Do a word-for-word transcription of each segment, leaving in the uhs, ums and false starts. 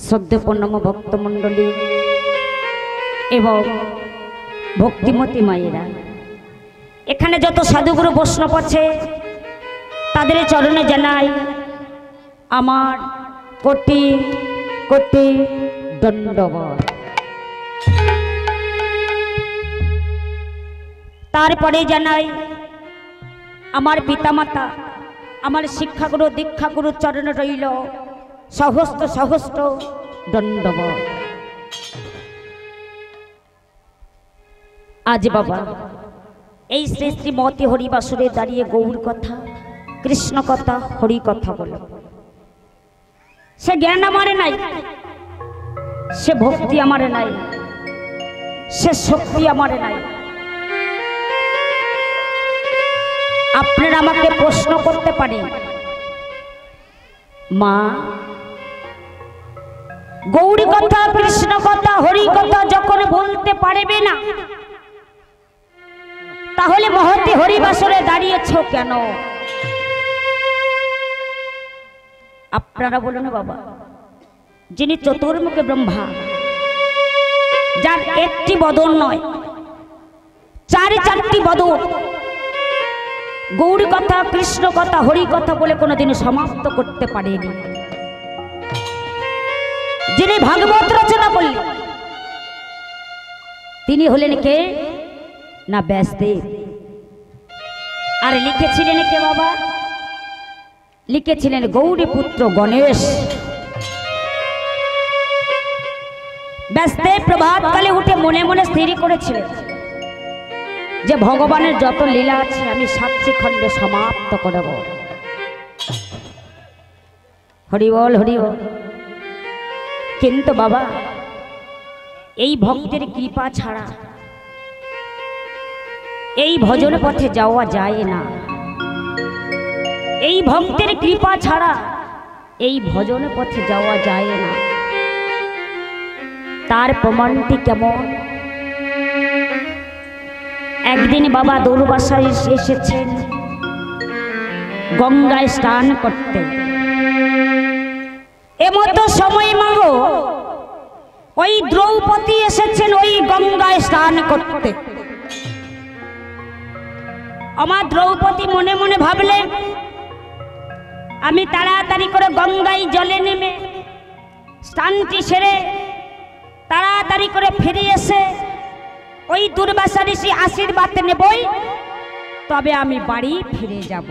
श्रद्धेयपूर्णम भक्तमंडली एवं भक्तिमती मायेरा एखाने जत साधुगुरु वैष्णव आछे तादेर चरणे जानाई आमार कोटि कोटि दंडवत। तारपरे जानाई आमार पितामाता आमार शिक्षागुरु दीक्षागुरु चरण रइल सहस्र सहस्र दंडवत। आज बाबा এই শ্রী শ্রীমতী হরিবাসরে দাঁড়িয়ে গৌর কথা কৃষ্ণ কথা হরি কথা বলে সে জ্ঞান আমারে নাই, সে ভক্তি আমারে নাই, সে শক্তি আমারে নাই। আপনারা আমাকে প্রশ্ন করতে পারেন, মা গৌরী কথা কৃষ্ণ কথা হরি কথা যখন বলতে পারবে না তাহলে মহতী হরিবাসরে দাঁড়িয়েছো কেন? আপনারা বলুন বাবা, যিনি চতুর্মুখী ব্রহ্মা, যার একটি বদন নয় চারি চারটি বদন, গৌরী কথা কৃষ্ণ কথা হরি কথা বলে কোনোদিন সমাপ্ত করতে পারেনি, যিনি ভাগবত রচনা করলেন তিনি হলেন কে না ব্যাসদেব। আর লিখেছিলেন কে বাবা? লিখেছিলেন গৌরী পুত্র গণেশ। ব্যাসদেব প্রভাতকালে উঠে মনে মনে স্থির করেছিলেন যে ভগবানের যত লীলা আছে আমি সাতটি খণ্ডে সমাপ্ত করব। হরি বল হরি বল। কিন্তু বাবা এই ভক্তের কৃপা ছাড়া এই ভজন পথে যাওয়া যায় না। এই ভক্তের কৃপা ছাড়া এই ভজন পথে যাওয়া যায় না। তার প্রমাণটি কেমন? একদিন বাবা দুর্বাসায় এসেছেন গঙ্গায় স্নান করতে। এমতো সময় মাগো ওই দ্রৌপদী এসেছেন ওই গঙ্গায় স্নান করতে। আমার দ্রৌপদী মনে মনে ভাবলেন আমি তাড়াতাড়ি করে গঙ্গায় জলে নেমে স্নানটি সেরে তাড়াতাড়ি করে ফিরে এসে ওই দুর্বাসা ঋষি আশীর্বাদ নেবই, তবে আমি বাড়ি ফিরে যাব।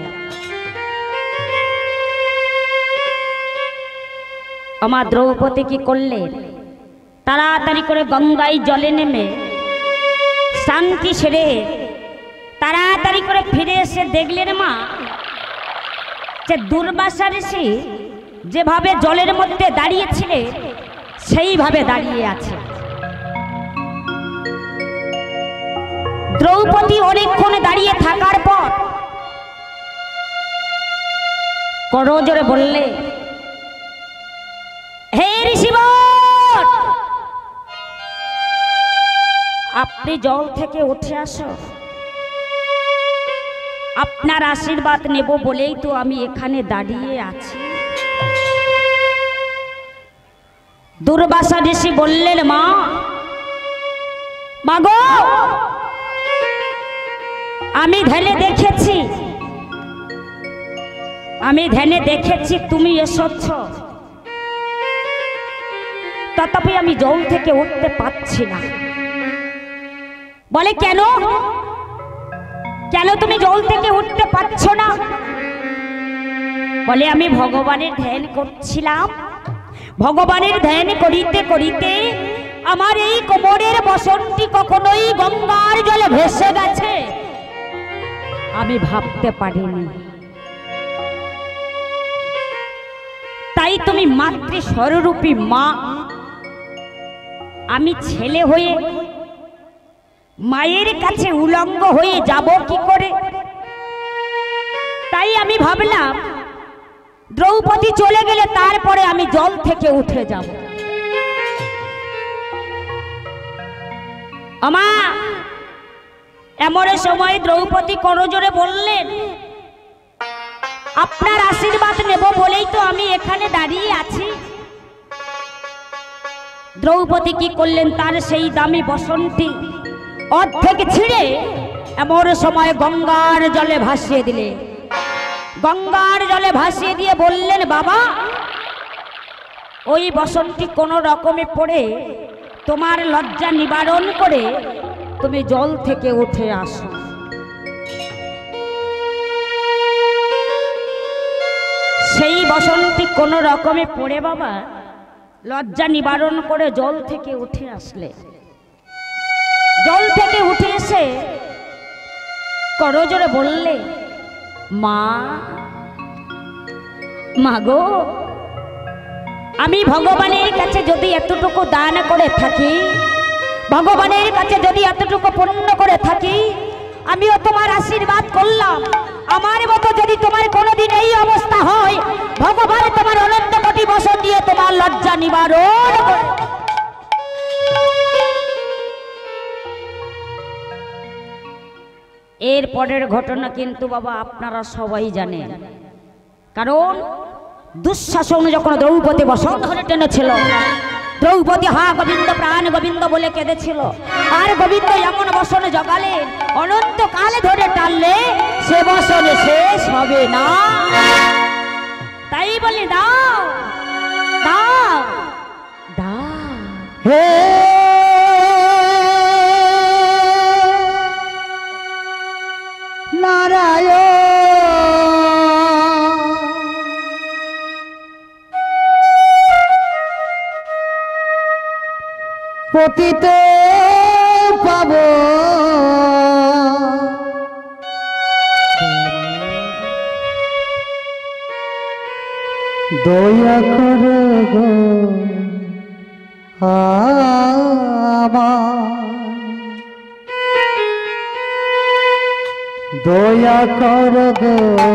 আমার দ্রৌপদী কি করলেন? তাড়াতাড়ি করে গঙ্গায় জলে নেমে স্নানটি সেরে তাড়াতাড়ি করে ফিরে এসে দেখলেন মা যে দুর্বাসা ঋষি যেভাবে জলের মধ্যে দাঁড়িয়েছিলেন সেইভাবে দাঁড়িয়ে আছে। দ্রৌপদী অনেকক্ষণ দাঁড়িয়ে থাকার পর করজোরে বললে, হে ঋষিবর, আপনি জল থেকে উঠে আসো, আপনার আশীর্বাদ নেব বলেই তো আমি এখানে দাঁড়িয়ে আছি। দুর্বাসা ঋষি বললেন, মা মাগো আমি ধ্যানে দেখেছি আমি ধ্যানে দেখেছি তুমি এসেছ, তথাপি আমি জল থেকে উঠতে পারছি না। বলে কেন কেন তুমি জল থেকে উঠতে পারছো না? বলে আমি ভগবানের ধ্যান করছিলাম, ভগবানের ধ্যান করিতে করিতে আমার এই কোমরের বসনটি কখনোই গঙ্গার জলে ভেসে গেছে, আমি ভাবতে পারিনি। তাই তুমি মাতৃ স্বরূপী মা, আমি ছেলে হয়ে মায়ের কাছে উলঙ্গ হয়ে যাব কি করে? তাই আমি ভাবলাম দ্রৌপদী চলে গেলে তারপরে আমি জল থেকে উঠে যাব। আমা এমন সময় দ্রৌপদী করজোরে বললেন, আপনার আশীর্বাদ নেব বলেই তো আমি এখানে দাঁড়িয়ে আছি। দ্রৌপদী কি করলেন, তার সেই দামি বসনটি অর্ধেক ছিঁড়ে এমন সময় গঙ্গার জলে ভাসিয়ে দিলে। গঙ্গার জলে ভাসিয়ে দিয়ে বললেন, বাবা ওই বসনটি কোনো রকমে পড়ে তোমার লজ্জা নিবারণ করে তুমি জল থেকে উঠে আসো। সেই বসনটি কোনো রকমে পড়ে বাবা লজ্জা নিবারণ করে জল থেকে উঠে আসলে। জল থেকে উঠে এসে করজোরে বললে, মা মাগো, আমি ভগবানের কাছে যদি এতটুকু দান করে থাকি, ভগবানের কাছে যদি এতটুকু পুণ্য করে থাকি, আমিও তোমার আশীর্বাদ করলাম। আমার মতো যদি তোমার কোনোদিন এই অবস্থা হয়, ভগবান তোমার অনন্ত কোটি বছর দিয়ে তোমার লজ্জা নিবারণ করে। এর পরের ঘটনা কিন্তু বাবা আপনারা সবাই জানেন, কারণ দুঃশাসন যখন দ্রৌপদী বসন ধরে টেনেছিল, দ্রৌপদী হা গোবিন্দ প্রাণ গোবিন্দ বলে কেঁদেছিল, আর গোবিন্দ এমন বসনে জগালেন অনন্তকাল ধরে টানলে সে বসনে শেষ হবে না। তাই বলি দাও দাও দাও হে নারায়ণ পতিত পাব দয়া করে গো আমার, দয়া করে গো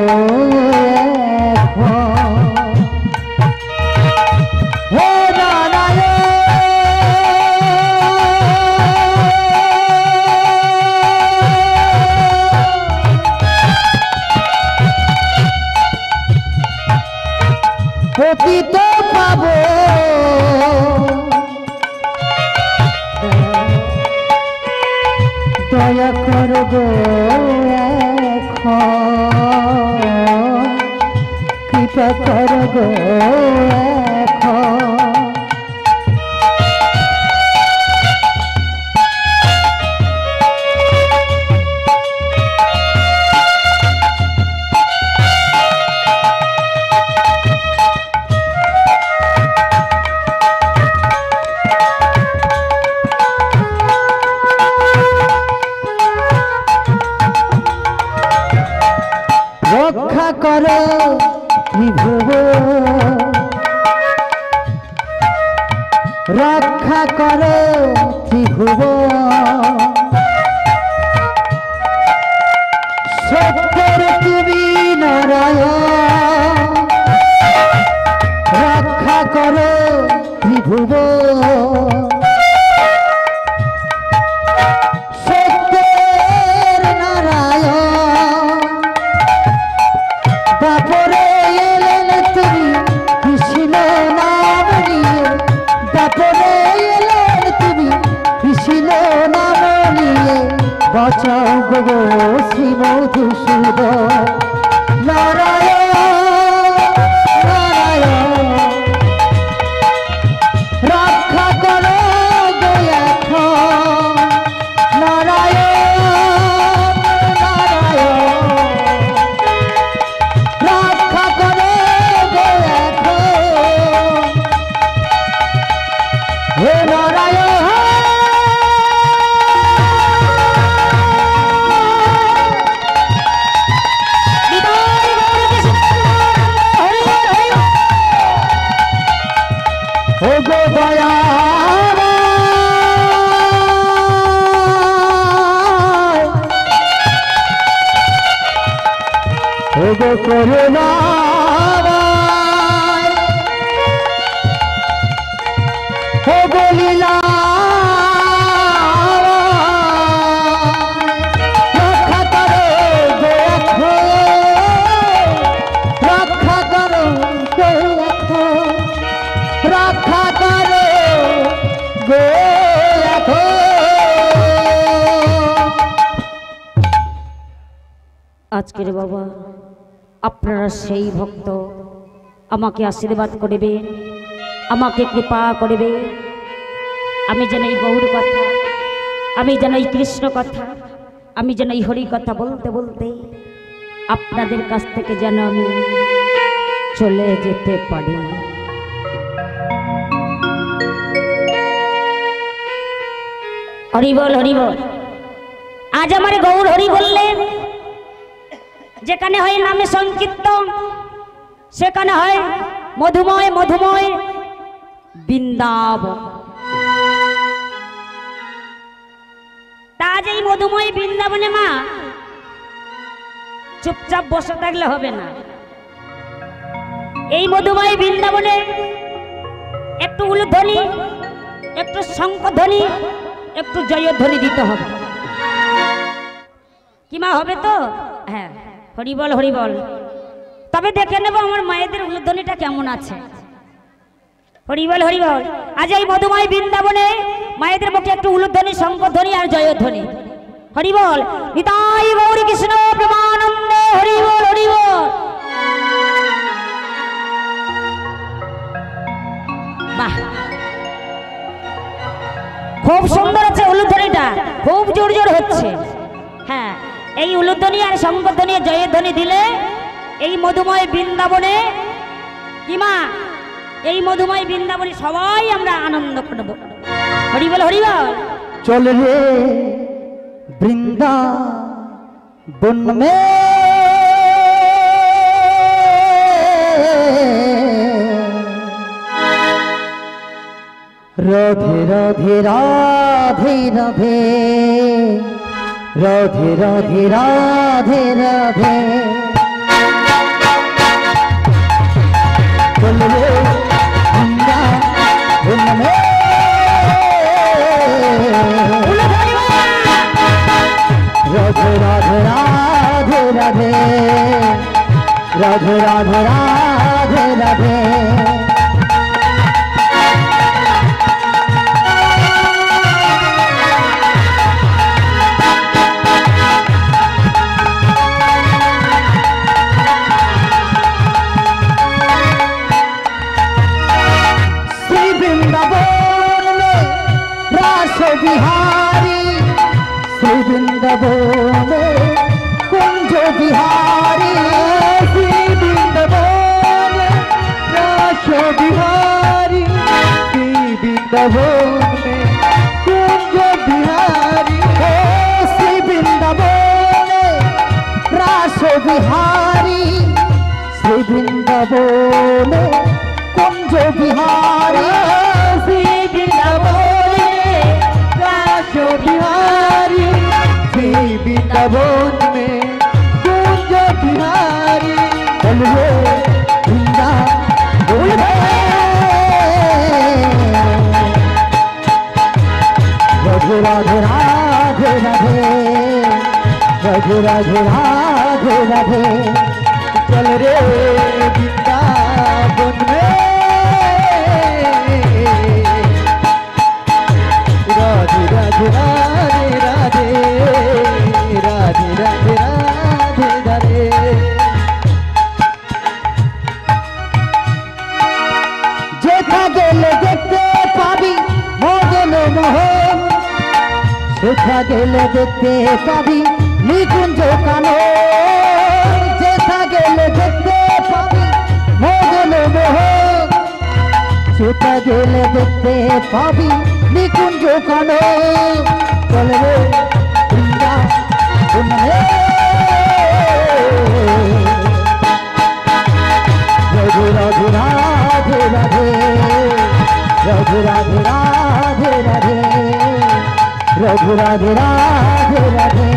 হে নারায়ণ পতিত পাব দয়া করব কৃপা করব রক্ষা করো বিভুব, রক্ষা করো ত্রিভুব, সত্যের তুমি নারায়ণ, রক্ষা করো ত্রিভুব, সত্যের নারায়ণ, বাপরে এলেন তুমি কৃষ্ণ নাম নিয়ে, বাপরে এলেন তুমি কৃষ্ণ নাম নিয়ে, বাঁচাও গো শ্রী মধুসূদন নারায়ণ নারায়ণ, রক্ষা করো দয়া নারায়ণ নারায়ণ, রক্ষা করো দয়া হে নারায়ণ। ও গো দয়াময়, ও গো করুণাময়, ও গো লীলাময়, রক্ষা করো দয়া, রক্ষা করো দয়া, রক্ষা করো গো এখন আজকের বাবা আপনারা সেই ভক্ত আমাকে আশীর্বাদ করবে, আমাকে কৃপা করবে, আমি যেন এই গৌর কথা, আমি যেন এই কৃষ্ণ কথা, আমি যেন এই হরি কথা বলতে বলতে আপনাদের কাছ থেকে যেন আমি চলে যেতে পারি। হরি বল, হরি বল। আজ আমার গৌর হরি বললেন, যেখানে হয় নামে সংকীর্তন, সেখানে হয় মধুময় মধুময় বৃন্দাবন। তা আজ এই মধুময় বৃন্দাবনে মা চুপচাপ বসে থাকলে হবে না। এই মধুময় বৃন্দাবনে একটু উলুধ্বনি, একটু শঙ্খধ্বনি, একটু জয়ধ্বনি দিতে হবে। কি মা হবে তো? হ্যাঁ, হরি বল, হরি বল। তবে দেখে নেব আমার মায়েদের উলুধ্বনিটা কেমন আছে। হরি বল, হরি বল। আজ এই মধুময় বৃন্দাবনে মায়েদের মুখে একটু উলুধ্বনি, শঙ্খধ্বনি আর জয়ধ্বনি। হরি বল। নিতাই গৌর কৃষ্ণ প্রেমানন্দে হরি বল, হরি বল। বাহ, খুব সুন্দর আছে উলুধ্বনিটা, খুব জোর জোর হচ্ছে। হ্যাঁ, এই উলুধ্বনি আর শঙ্খধ্বনি জয়ধ্বনি দিলে এই মধুময় বৃন্দাবনে কি মা, এই মধুময় বৃন্দাবনে সবাই আমরা আনন্দ করব। হরি বল, হরি বল। চল রে বৃন্দাবন মে রাধে রাধে রাধে রাধে রাধে রাধে রাধে রাধে চল রে বৃন্দাবন মে রাধে রাধে রাধে রাধে রাধে রাধে রাধে রাধে श्री वृंदावन में रास बिहारी, श्री वृंदावन में कुंज बिहारी, श्री वृंदावन रास बिहारी, श्री वृंदावन में कुंज बिहारी, श्री वृंदावन रास बिहारी, श्री वृंदावन कुंज बिहारी, श्री वृंदावन रास बिहारी, श्री वृंदावन में कुंज बिहारी। चलिए वृंदावन में राधे राधे राधे राधे राधे राधे राधे राधे चल रे वृंदावन में राधे राधे राधे राधे राधे राधे राधे राधे जेठा गेले देखते पाबी मोहन मोहन, जेठा गेले देखते पाबी निकुंज कानो, जेठा गेले देखते पाबी मोहन मोहन, जेठा गेले देखते पाबी निकुंज कानो। चल रे वृंदावन में राधे राधे राधे राधे राधे राधे राधे राधे राधे राधे राधे राधे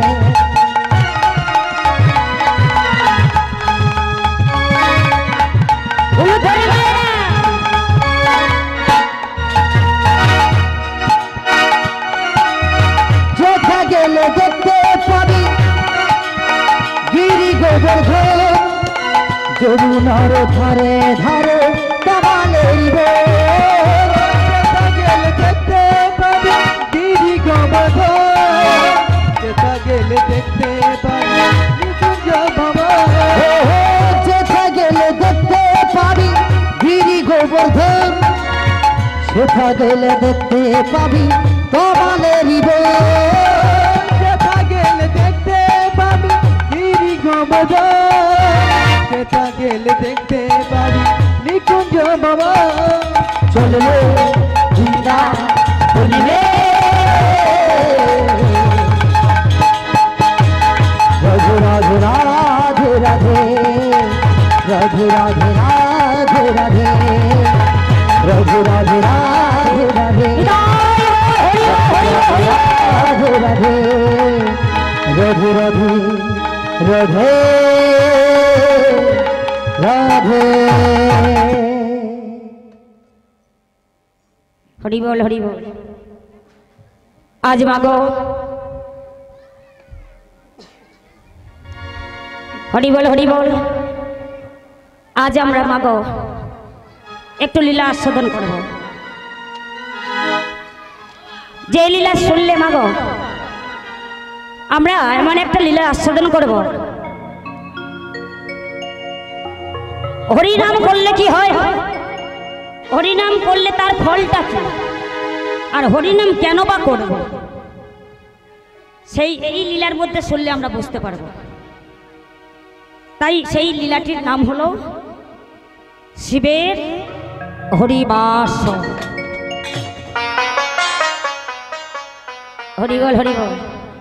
जेठा गेले देखते पाबी गिरी गोवर्धन, যমুনার ধারে ধারে কামালের গো, যেটা গেলে দেখতে যেথা গেলে দেখতে পাবি কপালেরই বন, যেথা গেলে দেখতে পাবি গিরি গোবর্ধন, যেথা গেলে দেখতে পাবি নিকুঞ্জ ভবন। চললে জিন্দা বলিবে রঘু রাধে রাধে রাধে, রঘু রাধে রাধে রাধে, রঘু রাধে রাধে রাধে, রাধে রাধে, রঘু রাধে রাধে রাধে। হরি বল হরি বল। আজ মাগো হরি বল হরি বল, আজ আমরা মাগো একটু লীলা আস্বাদন করব। যে লীলা শুনলে মাগো আমরা এমন একটা লীলা আস্বাদন করব। হরিনাম করলে কি হয়, হরিনাম করলে তার ফলটা কি, আর হরিনাম কেন বা করব, সেই এই লীলার মধ্যে শুনলে আমরা বুঝতে পারব। তাই সেই লীলাটির নাম হলো শিবের হরিবাস। হরিবল হরিবল।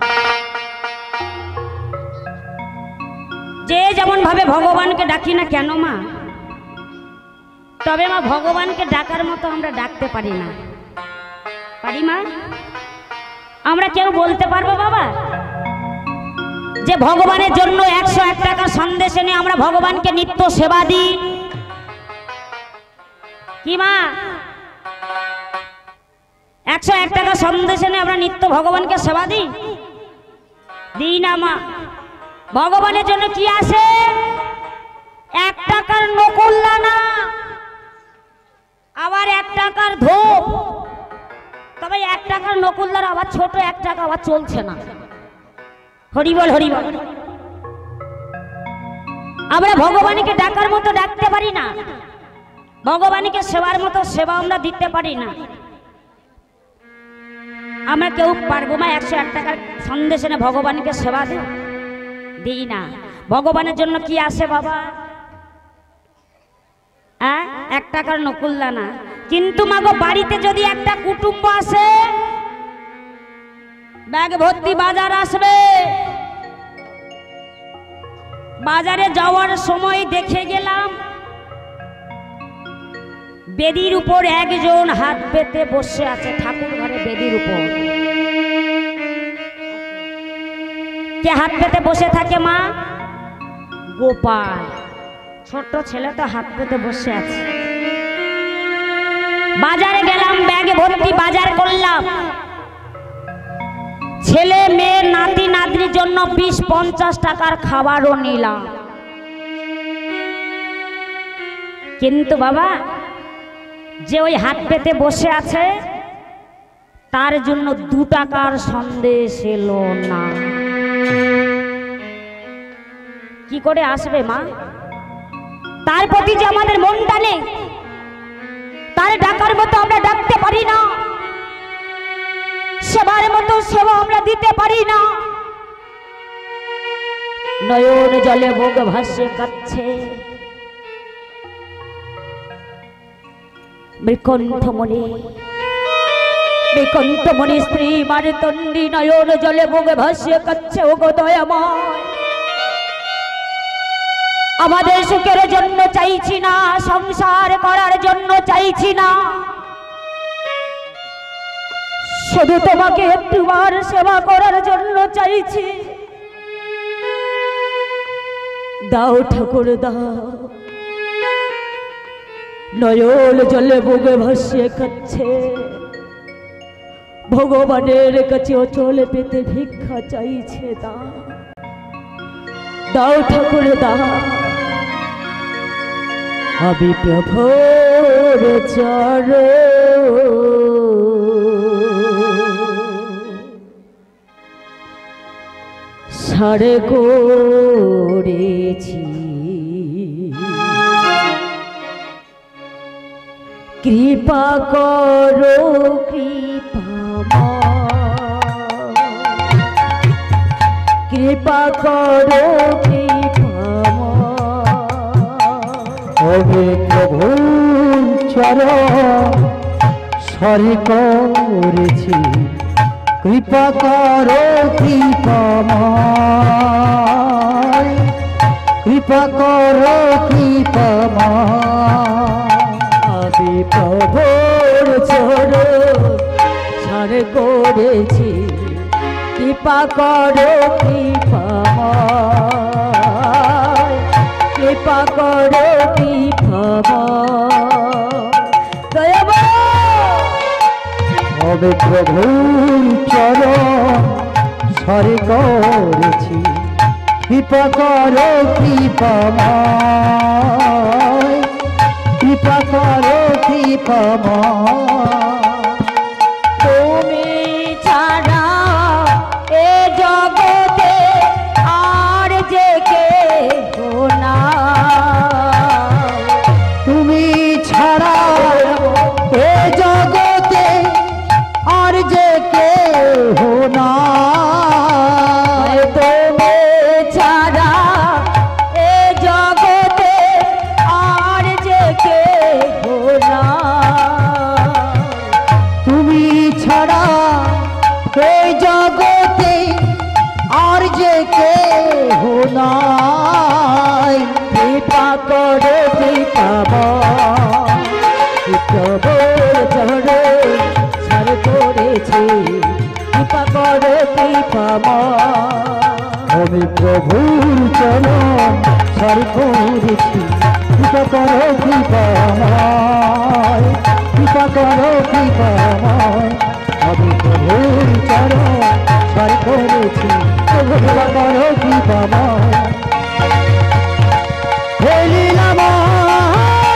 যে যেমন ভাবে ভগবানকে ডাকি না কেন মা, তবে মা ভগবানকে ডাকার মতো আমরা ডাকতে পারি না। পারি মা? আমরা কেউ বলতে পারবো বাবা যে ভগবানের জন্য একশো এক টাকা সন্দেশ এনে আমরা ভগবানকে নিত্য সেবা দিই? কি মা, একশো এক টাকা সন্দেশ এনে আমরা নিত্য ভগবানকে সেবা দিই? দিই না মা। ভগবানের জন্য কি আসে? এক টাকার নকুল দানা, আবার এক টাকার ধূপ। তবে এক টাকার নকুল দানা আবার ছোট এক টাকা আবার চলছে না। হরিবল হরিবল। আমরা ভগবানকে ডাকার মতো ডাকতে পারি না, ভগবানকে সেবার মতো সেবা আমরা দিতে পারি না। আমরা কেউ পারবো মা একশো এক টাকার সন্দেশ এনে ভগবানকে সেবা দিই? দিই না। ভগবানের জন্য কি আসে বাবা? হ্যাঁ, এক টাকার নকুল দানা। কিন্তু মাগো বাড়িতে যদি একটা কুটুম্ব আসে, ব্যাগ ভর্তি বাজার আসবে, বাজারে যাওয়ার সময় দেখে গেলাম বেদির উপর একজন হাত পেতে বসে আছে, ঠাকুর ঘরে বেদির উপর। কে হাত পেতে বসে থাকে মা? গোপাল। ছোট্ট ছেলে তো হাত পেতে বসে আছে। বাজারে গেলাম, ব্যাগে ভর্তি বাজার করলাম, ছেলে মেয়ে নাতি নাতনির জন্য বিশ পঞ্চাশ টাকার খাবারও নিলাম। কিন্তু বাবা যে ওই হাত পেতে বসে আছে তার জন্য দু টাকার সন্দেশ এলো না। কি করে আসবে মা? তার প্রতি যে আমাদের মনটা নেই, তার ডাকার মতো আমরা ডাকতে পারি না, সেবার মতো সেবা আমরা দিতে পারি না। নয়ন জলে বুক ভাসে কাচ্ছে, বৈকুণ্ঠমণি বৈকুণ্ঠমণি স্ত্রী মারতণ্ডী নয়ন জলে বুক ভাসে কাচ্ছে। ও গো দয়াময়, আমাদের সুখের জন্য চাইছি না, সংসার করার জন্য চাইছি না, শুধু তোমাকে একটুবার সেবা করার জন্য চাইছি। দাও ঠাকুর দাও। নয়ন জলে বুকে ভাসিয়ে কাচ্ছে, ভগবানের কাছে অচল পেতে ভিক্ষা চাইছে। দাও দাও ঠাকুর দাও। আমি প্রভুর চরণ সারে করেছি, কৃপা করো কৃপা কৃপা করো কৃপা ওহে প্রভুর চরণ সরে করেছি কৃপা করো কৃপাময় কৃপা করো কৃপাময় আমি প্রভুর চরণ সরে করেছি কৃপা করো কৃপাময় কৃপা করো কৃপাময় হবে প্রভুর চরণ সরে করেছি কৃপা করো কৃপাময় কৃপা করো কৃপাময় তুমি ছাড়া এ জগতে আর যে কেহ নাই তুমি ছাড়া এ জগতে আর যে কেহ নাই তুমি ছাড়া এ জগতে আর যে কেহ নাই তুমি ছাড়া এই জগতে আর যে কেহ নাই কৃপা করো কৃপাময় প্রভুর চরণ সরে করেছি কৃপা করো কৃপাময় আমি প্রভুর চরণ সরে করেছি কৃপা করো কৃপাময় কৃপা করো কৃপাময় আমি প্রভুর চরণ সরে করেছি কৃপা করো কৃপাময় হে লীলাময়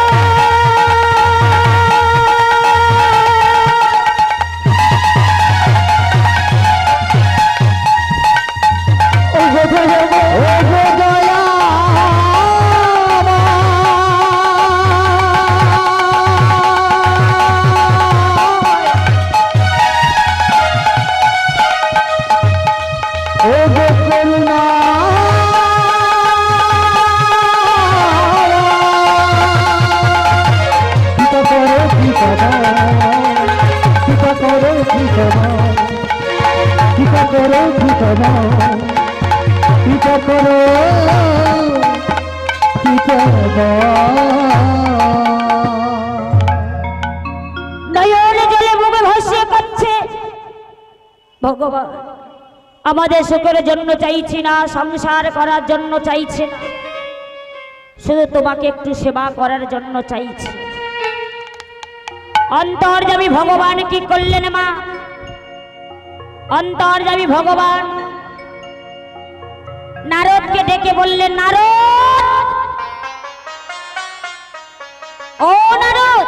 কৃপা করো কৃপাময় কৃপা করো নয়নে জলে মুখে ভাসিয়ে কাঁদছে ভগবান আমাদের সুখের জন্য চাইছি না, সংসার করার জন্য চাইছি না, শুধু তোমাকে একটু সেবা করার জন্য চাইছি। অন্তর্যামী ভগবান কি করলেন মা? অন্তর্যামী ভগবান নারদকে ডেকে বললেন, নারদ, ও নারদ,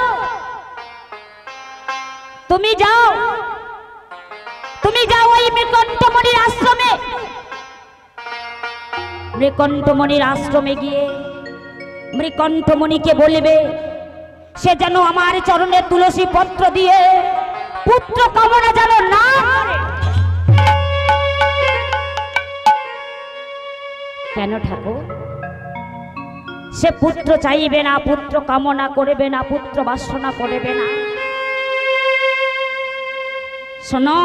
তুমি যাও, তুমি যাও ওই মৃকণ্ঠমণির আশ্রমে। মৃকণ্ঠমণির আশ্রমে গিয়ে মৃকণ্ঠমণিকে বলবে সে যেন আমার চরণে তুলসী পত্র দিয়ে পুত্র কামনা যেন না করে। কেন ঠাকুর? সে পুত্র চাইবে না, পুত্র কামনা করবে না, পুত্র বাসনা করবে না। শোনো,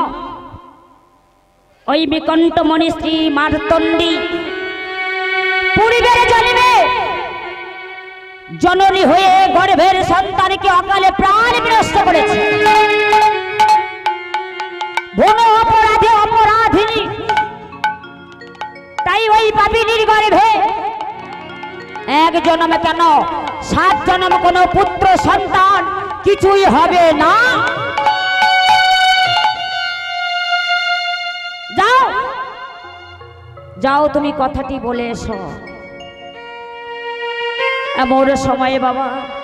ওই মৃকণ্ঠমণি স্ত্রী মার্তণ্ডী পূর্বের জন্মে জননী হয়ে গর্ভের সন্তানকে অকালে প্রাণ বিনষ্ট করেছে। ভুল অপরাধে অপরাধিনী, তাই ওই পাপিনীর গর্ভে এক জন্ম কেন সাত জন্ম কোনো পুত্র সন্তান কিছুই হবে না। যাও যাও, তুমি কথাটি বলে এসো। এমন সময়ে বাবা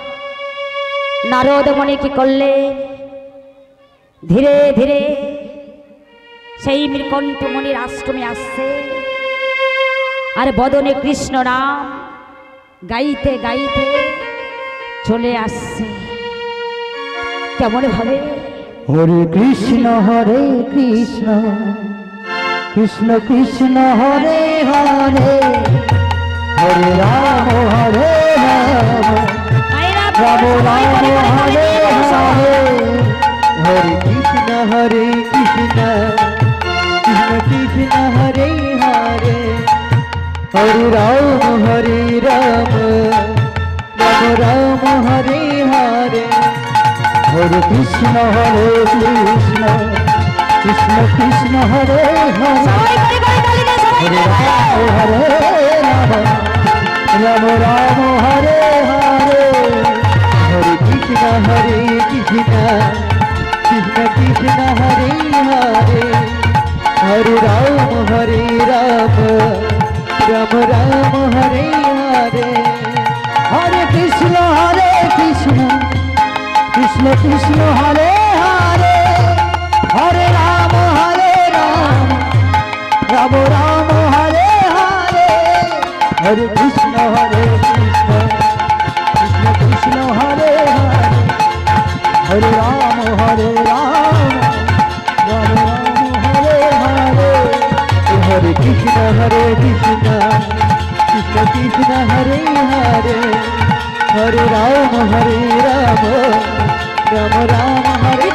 নারদ মনে কি করলে, ধীরে ধীরে সেই মৃকণ্ঠমণির আশ্রমে আসছে, আর বদনে কৃষ্ণ নাম গাইতে গাইতে চলে আসছে। কেমন ভাবে? হরে কৃষ্ণ হরে কৃষ্ণ কৃষ্ণ কৃষ্ণ হরে হরে হরে রাম হরে রাম রাম রাম হরে হরে हरे कृष्ण हरे कृष्ण कृष्ण कृष्ण हरे हरे हरे राम हरे राम राम राम हरे हरे हरे कृष्ण हरे कृष्ण कृष्ण कृष्ण हरे हरे हरे राम हरे राम राम राम हरे हरे हरे कृष्ण हरे कृष्ण कृष्ण कृष्ण हरे हरे हरे राम हरे राम राम राम हरे हरे हरे कृष्ण हरे कृष्ण कृष्ण कृष्ण हरे हरे हरे राम हरे राम राम राम हरे हरे हरे कृष्ण हरे कृष्ण कृष्ण कृष्ण हरे हरे हरे राम हरे राम राम राम हरे हरे हरे कृष्ण हरे कृष्ण कृष्ण कृष्ण हरे हरे हरे राम हरे राम राम राम हरे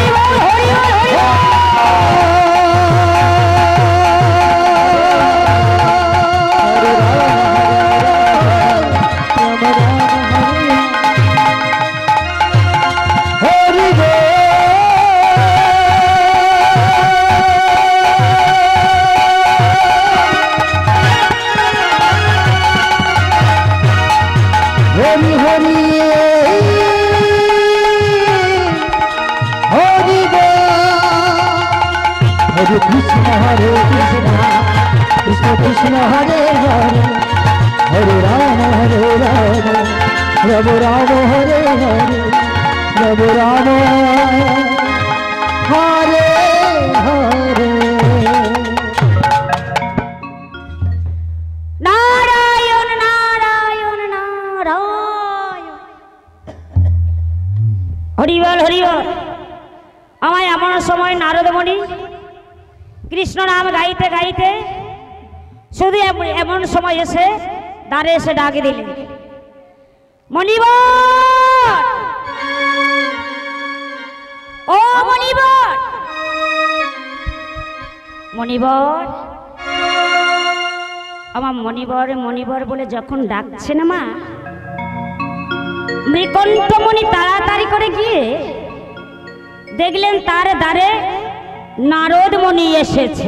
हरि हरि हरि हरे कृष्ण हरे कृष्ण कृष्ण कृष्ण हरे हरे हरे राम हरे राम राम राम हरे हरे राम राम हरे हरे নারায়ণ নারায়ণ নারায়ণ হরিবল হরিবল। আমায় এমন সময় নারদমণি কৃষ্ণ নাম গাইতে গাইতে শুধু এম- এমন সময় এসে দ্বারে এসে ডাক দিলেন, মণিবর ও মণিবর মণিবর। আমার মণিবর মণিবর বলে যখন ডাকছে না মা, মৃকণ্ঠমণি তাড়াতাড়ি করে গিয়ে দেখলেন তার দ্বারে নারদমণি এসেছে।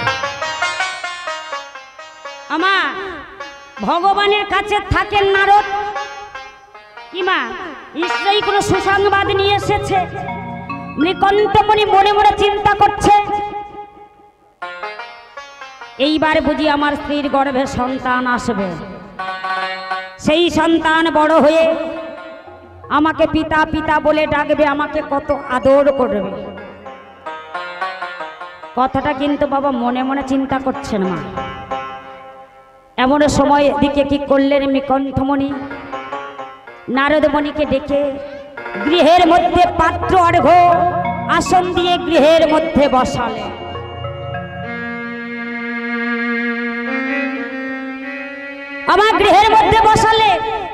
আমা ভগবানের কাছে থাকেন নারদ, কি মা নিশ্চয়ই কোনো সুসংবাদ নিয়ে এসেছে। মৃকণ্ঠমণি মনে মনে চিন্তা করছে, এইবার বুঝি আমার স্ত্রীর গর্ভে সন্তান আসবে, সেই সন্তান বড় হয়ে আমাকে পিতা পিতা বলে ডাকবে, আমাকে কত আদর করবে। কথাটা কিন্তু বাবা মনে মনে চিন্তা করছেন মা। এমন সময় দিকে কি করলেন মৃকণ্ঠমণি, নারদমণিকে ডেকে গৃহের মধ্যে পাত্র অর্ঘ্য আসন দিয়ে গৃহের মধ্যে বসালেন। আমার গৃহের মধ্যে বসালে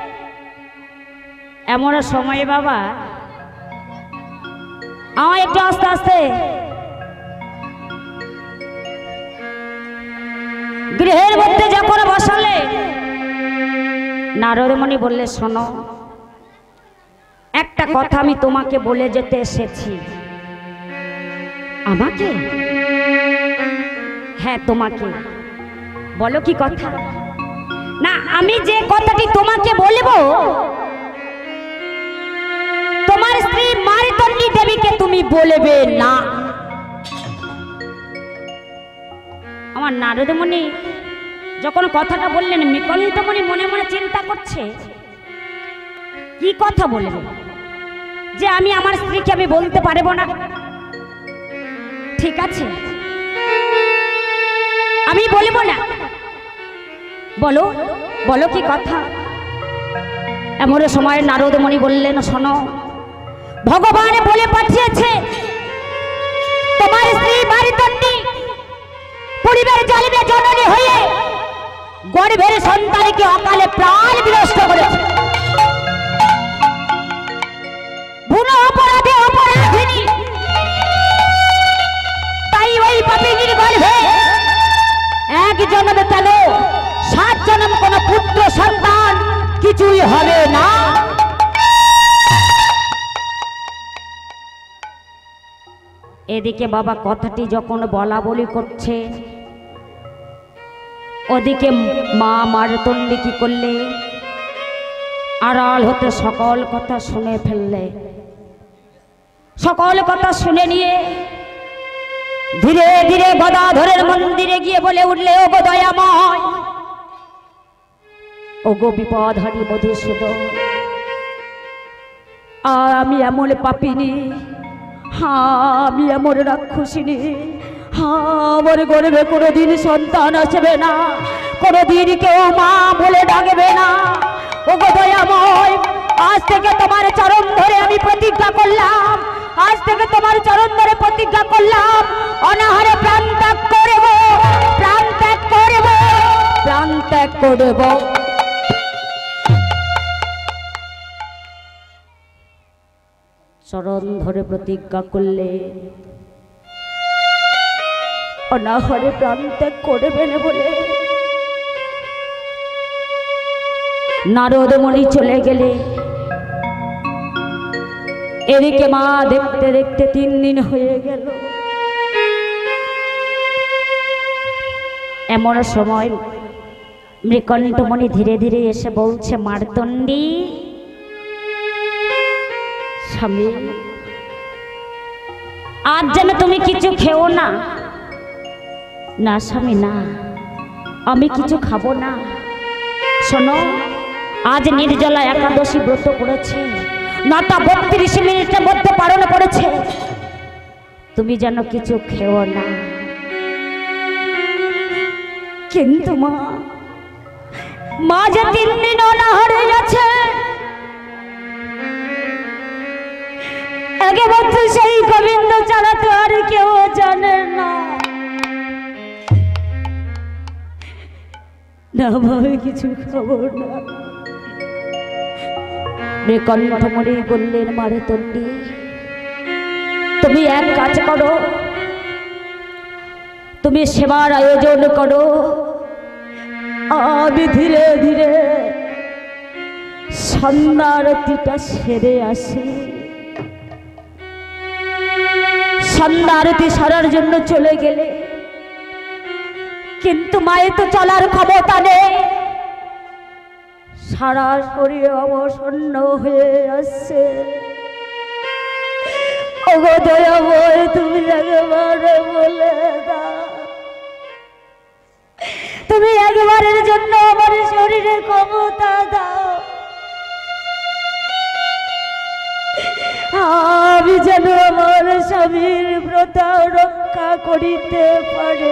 এমন সময় বাবা আমার একটু আস্তে আস্তে গৃহের মধ্যে যখন বসালে নারদমণি বললে, শোনো একটা কথা আমি তোমাকে বলে যেতে এসেছি। আমাকে? হ্যাঁ তোমাকে। বলো কি কথা? না আমি যে কথাটি তোমাকে বলবো, তোমার স্ত্রী মারিতন্ডী দেবীকে তুমি বলবে না। আমার নারদমণি যখন কথাটা বললেন, মৃকণ্ঠমণি মনে মনে চিন্তা করছে কি কথা বলবে, যে আমি আমার স্ত্রীকে আমি বলতে পারবো না। ঠিক আছে আমি বলবো না। বলো বলো কি কথা? এমন সময় নারদমণি বললেন, শোনো ভগবান বলে পাঠিয়েছে তোমার স্ত্রী মারতন্ডী পরিবার জন্মে জননী হয়ে গর্ভের সন্তানকে অকালে প্রাণ বিনষ্ট করেছে। ভুল অপরাধে অপরাধিনী, তাই ওই পাপিনীর গর্ভে এক জন্মে কেন সাত জন্ম কোন পুত্র সন্তান কিছুই হবে না। এদিকে বাবা কথাটি যখন বলা বলি করছে, ওদিকে মা মারতন্ডী কি করলে আড়াল হতে সকল কথা শুনে ফেললে। সকল কথা শুনে নিয়ে ধীরে ধীরে গদাধরের মন্দিরে গিয়ে বলে উঠলে, ও গো দয়াময়, ও গো বিপদহারী মধুসূদন, আর আমি এমন পাপিনী, হ্যাঁ আমি এমন রাক্ষসিনী, হ্যাঁ আমার গর্ভে কোনোদিন সন্তান আসবে না, কোনোদিন কেউ মা বলে ডাকবে না। ও গো দয়াময়, আজ থেকে তোমার চরণ ধরে আমি প্রতিজ্ঞা করলাম, আজ থেকে তোমার চরণ ধরে প্রতিজ্ঞা করলাম, অনাহারে প্রাণ ত্যাগ করব, প্রাণ ত্যাগ করব, প্রাণ ত্যাগ করব। চরণ ধরে প্রতিজ্ঞা করলে অনাহারে প্রাণ ত্যাগ করবেন বলে নারদমণি চলে গেলে। এদিকে মা দেখতে দেখতে তিন দিন হয়ে গেল। এমন সময় মৃকণ্ঠমণি ধীরে ধীরে এসে বলছে, মারতন্ডী স্বামী, আজ যেন তুমি কিছু খেও না। না স্বামী না, আমি কিছু খাবো না। শোনো, আজ নির্জলা একাদশী ব্রত করেছে, নটা বত্রিশ মিনিটের মধ্যে পালন করেছে, তুমি যেন কিছু খেও না। কিন্তু মা মা যে তিন দিন অনাহারে গেছে, একমাত্র সেই গোবিন্দ ছাড়া তো আর কেউ জানে না। না ভাবে কিছু খাবো না। মৃকণ্ঠমণি বললেন, মারতন্ডী তুমি এক কাজ করো, তুমি সেবার আয়োজন করো, আমি ধীরে ধীরে সন্ধ্যা আরতিটা সেরে আসি। সন্ধ্যা আরতি সারার জন্য চলে গেলে, কিন্তু মায়ের তো চলার ক্ষমতা নেই, সারা শরীর অবসন্ন হয়ে আসছে। ওগো দয়াময়, তুমি একবারে বলে দাও, তুমি একবারের জন্য আমার শরীরে ক্ষমতা দাও, আমি যেন আমার স্বামীর ব্রত রক্ষা করিতে পারে।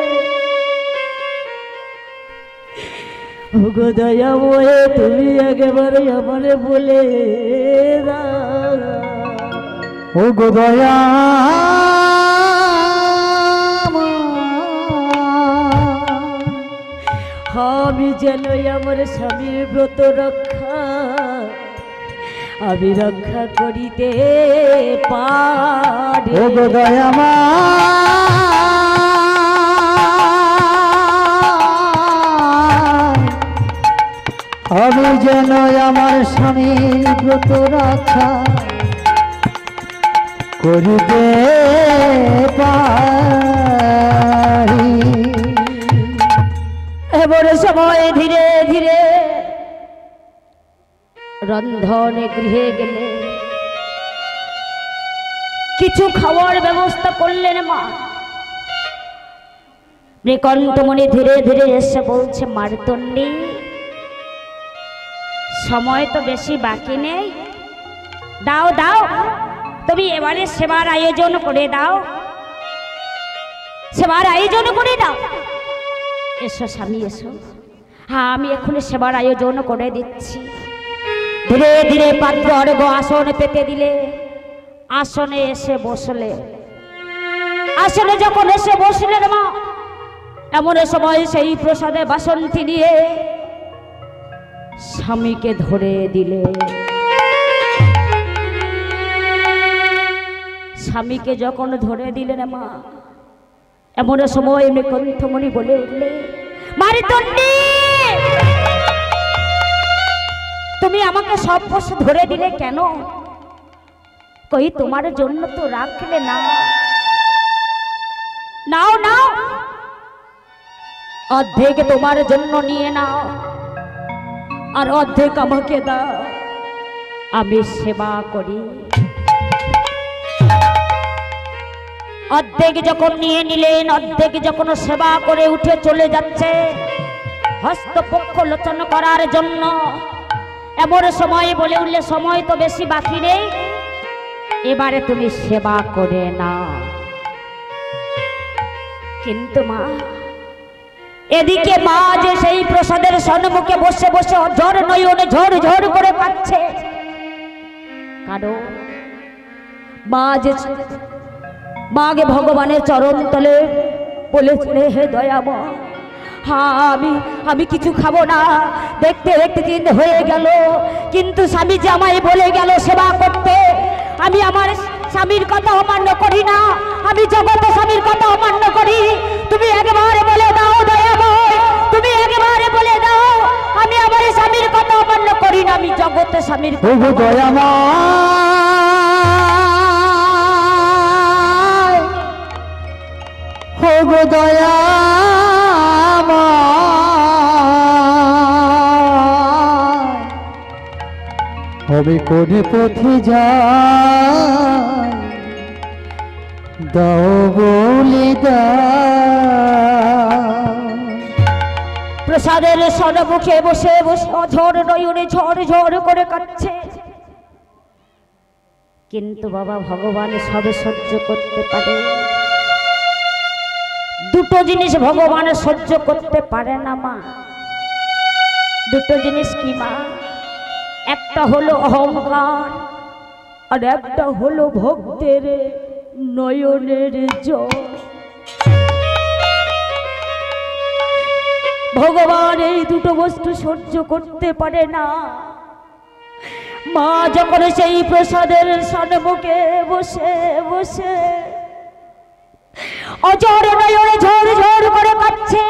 ওগো দয়াময়, তুমি একেবারে আমারে বলে দাও। ওগো দয়া আমি যেন আমার স্বামীর ব্রত রক্ষা আমি রক্ষা করিতে পারি। ওগো দয়ামা আমি যেন আমার স্বামীর ব্রত রক্ষা করিতে পারি। এমন সময় ধীরে ধীরে রন্ধনে গৃহে গেলে কিছু খাওয়ার ব্যবস্থা করলেন মা। মৃকণ্ঠমণি ধীরে ধীরে এসে বলছে, মারতন্ডী সময় তো বেশি বাকি নেই, দাও দাও তুমি এবারে সেবার আয়োজন করে দাও, সেবার আয়োজন করে দাও। এসো স্বামী এসো, হ্যাঁ আমি এখনই সেবার আয়োজন করে দিচ্ছি। ধীরে ধীরে পাত্র অর্ঘ্য আসন পেতে দিলে আসনে এসে বসলে। আসনে যখন এসে বসলেন মা, এমন সময় সেই প্রসাদে বাসন্তী নিয়ে স্বামীকে ধরে দিলে। স্বামীকে যখন ধরে দিলেন মা, এমন সময় এমনি কণ্ঠমণি বলে উঠলে, মারিতন্ডী, তুমি আমাকে সব বস ধরে দিলে কেন? কই তোমার জন্য তো রাখলে না। নাও নাও, অর্ধেক তোমার জন্য নিয়ে নাও, আর অর্ধেক আমাকে দাও, আমি সেবা করি। অর্ধেক যখন নিয়ে নিলেন, অর্ধেক যখন সেবা করে উঠে চলে যাচ্ছে হস্তপক্ষ লোচন করার জন্য, এমন সময় বলে উঠলে, সময় তো বেশি বাকি নেই, এবারে তুমি সেবা করে নাও। কিন্তু মা, এদিকে মা যে সেই প্রসাদের সম্মুখে বসে বসে ঝড় নয়নে ঝড় ঝড় করে কাঁদছে। কারণ মা যে মাগে ভগবানের চরণ তলে বলেছিলে, হে দয়াময়, হ্যাঁ আমি আমি কিছু খাবো না। দেখতে দেখতে দিন হয়ে গেল, কিন্তু স্বামী যে আমায় বলে গেল সেবা করতে, আমি আমার স্বামীর কথা অমান্য করি না, আমি জগতে স্বামীর কথা অমান্য করি। তুমি একবারে বলে দাও দয়াময়, তুমি একবারে বলে দাও, আমি আমার স্বামীর কথা অমান্য করি না, আমি জগতে স্বামীর প্রভু দয়াময়, প্রভু দয়াময়, আমি কোনে পথে যাই, দাও বলে দাও। প্রসাদের সম্মুখে বসে বসে ঝড় নয়নে ঝড় ঝড় করে কাঁদছে। কিন্তু বাবা ভগবান সবে সহ্য করতে পারে, দুটো জিনিস ভগবান সহ্য করতে পারে না মা। দুটো জিনিস কি মা? একটা হলো অহংকার, আর একটা হলো ভক্তের নয়নের জল। ভগবান এই দুটো বস্তু সহ্য করতে পারে না। মা যখন সেই প্রসাদের সম্মুখে বসে বসে অঝর নয়নে ঝড় ঝড় করে কাঁদছে,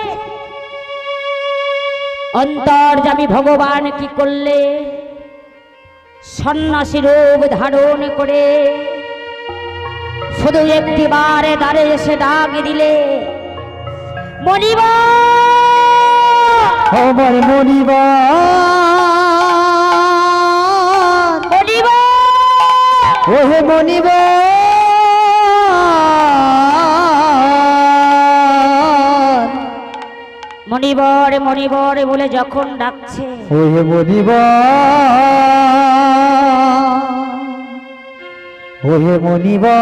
অন্তর্যামী ভগবান কি করলে? সন্ন্যাসী রূপ ধারণ করে শুধু একটি বারে দ্বারে এসে ডাক দিলে, মনিবা, আমার মনিবা, মনিবা, ওহে মনিবা, মনিবর মনিবর বলে যখন ডাকছে, ওহে মনিবা, ওহে মনিবা,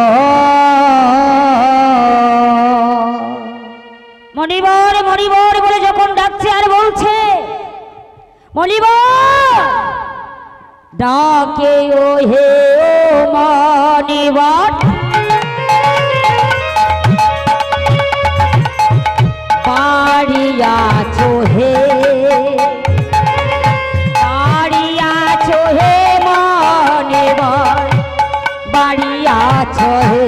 মনিবর মনিবর বলে যখন ডাকছে আর বলছে, মনিবর ডাকে ও হে ও মনিবর, বাড়ি আছো হে, বাড়ি আছো হে মনিবর, বাড়ি আছো হে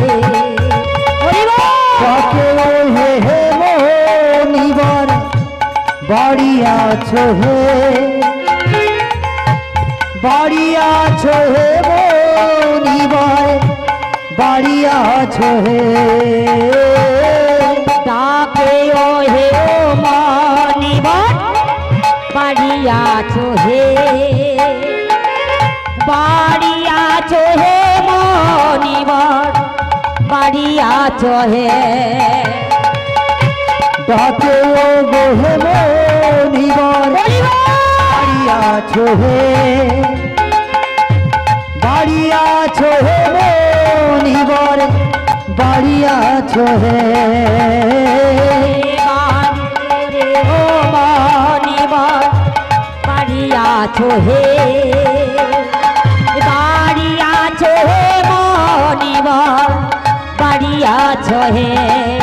ডাকে ও হে হে মনিবর, বাড়ি আছো হে, বাড়ি আছো হে মনিবর, বাড়ি আছো হে। ডাকে ও হে ও মনিবর, বাড়ি আছো হে, বাড়ি আছো হে মনিবর, বাড়ি আছো হে। ডাকে ও গো হে মনিবর, বাড়ি আছো হে, বাড়ি আছো হে মনিবর, বাড়ি আছো হে। ও মনিবর, বাড়ি আছো হে, বাড়ি আছো হে আছো হে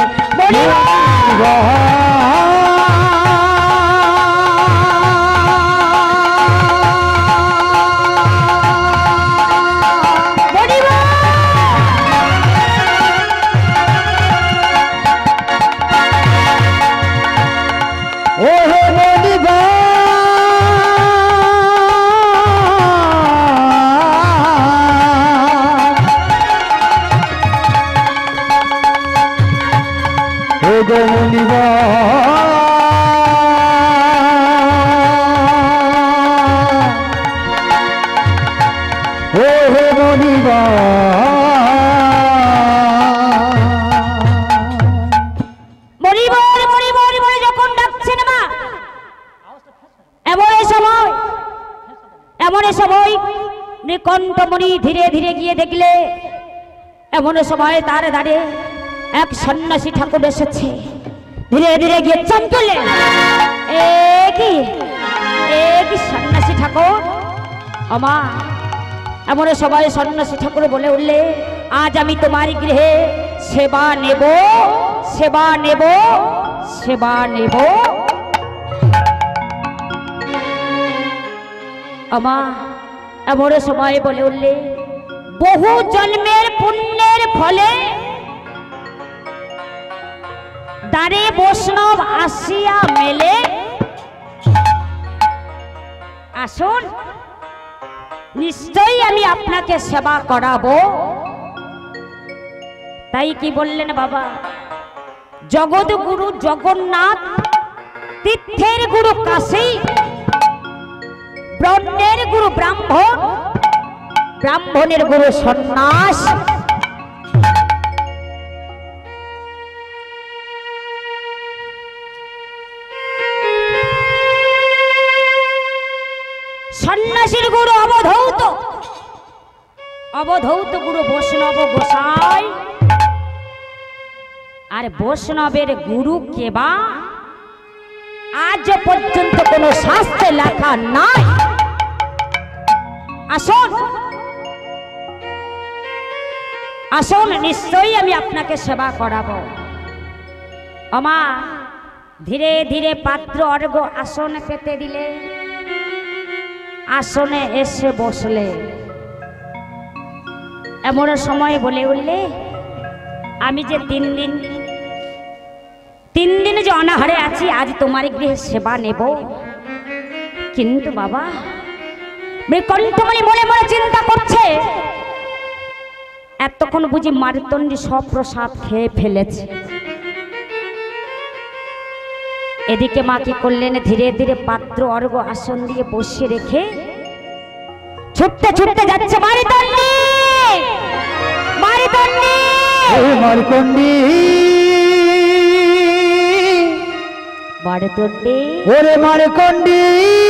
কণ্ঠমণি ধীরে ধীরে গিয়ে দেখলে এমন সময় তার দাঁড়িয়ে এক সন্ন্যাসী ঠাকুর এসেছে। ধীরে ধীরে গিয়ে চমকলেন, এ কি এ কি সন্ন্যাসী ঠাকুর আমা। এমন সময় সন্ন্যাসী ঠাকুর বলে উঠলে, আজ আমি তোমার গৃহে সেবা নেব সেবা নেব সেবা নেব। আমা এমন সময় বলে উঠলে, বহু জন্মের পুণ্যের ফলে দ্বারে বৈষ্ণব আসিয়া মেলে, আসুন নিশ্চয়ই আমি আপনাকে সেবা করাবো। তাই কি বললেন বাবা, জগৎ গুরু জগন্নাথ, তীর্থের গুরু কাশী, ব্রহ্মের গুরু ব্রাহ্মণ, ব্রাহ্মণের গুরু সন্ন্যাস। সন্ন্যাসীর গুরু অবধূত, অবধূত গুরু বৈষ্ণব গোসাই। আর বৈষ্ণবের গুরু কেবা আজ পর্যন্ত কোন শাস্ত্রে লেখা নাই। আসুন আসুন নিশ্চয়ই আমি আপনাকে সেবা করাবো। আমা ধীরে ধীরে পাত্র অর্ঘ আসন পেতে দিলে, আসনে এসে বসলে। এমন সময় বলে উঠলে, আমি যে তিন দিন তিন দিন যে অনাহারে আছি, আজ তোমার গৃহে সেবা নেব। কিন্তু বাবা কণ্ঠমণি মনে মনে চিন্তা করছে, এতক্ষণ বুঝি মারতন্ডী সব প্রসাদ খেয়ে ফেলেছে। এদিকে মা কি করলেন, ধীরে ধীরে পাত্র অর্ঘ আসন দিয়ে বসিয়ে রেখে ছুটতে ছুটতে যাচ্ছে মারতন্ডী মারতন্ডী মারকন্ডী মারতন্ডী ওরে মারকন্ডী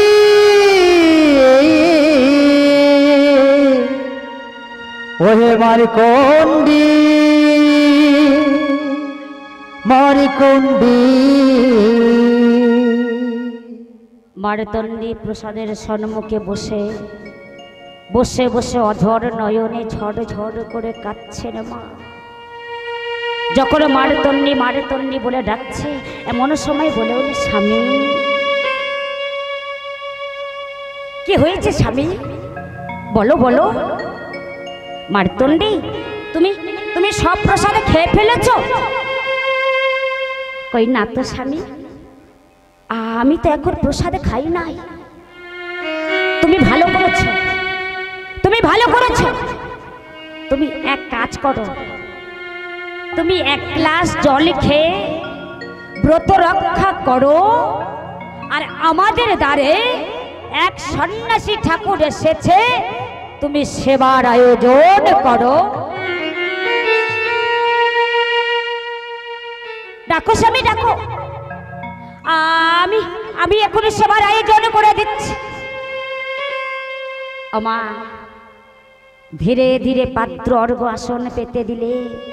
ওরে মারকন্ডী মারকন্ডী। মারতন্ডী প্রসাদের সম্মুখে বসে বসে বসে অধর নয়নে ঝড় ঝড় করে কাঁদছেন মা। যখন মারতন্ডী মারতন্ডী বলে ডাকছে, এমন সময় বলে উঠে, স্বামী কি হয়েছে স্বামী, বলো বলো। মারতন্ডী তুমি তুমি সব প্রসাদে খেয়ে ফেলেছ? কই না তো স্বামী, আমি তো এখন প্রসাদে খাই নাই। তুমি ভালো করেছ তুমি ভালো করেছ তুমি এক কাজ করো, তুমি এক গ্লাস জল খেয়ে ব্রত রক্ষা করো। আর আমাদের দ্বারে এক সন্ন্যাসী ঠাকুর এসেছে, তুমি সেবার আয়োজন করো। ডাকো স্বামী ডাকো, আমি আমি এখনই সেবার আয়োজন করে দিচ্ছি। আমা ধীরে ধীরে পাত্র অর্ঘ আসন পেতে দিলে।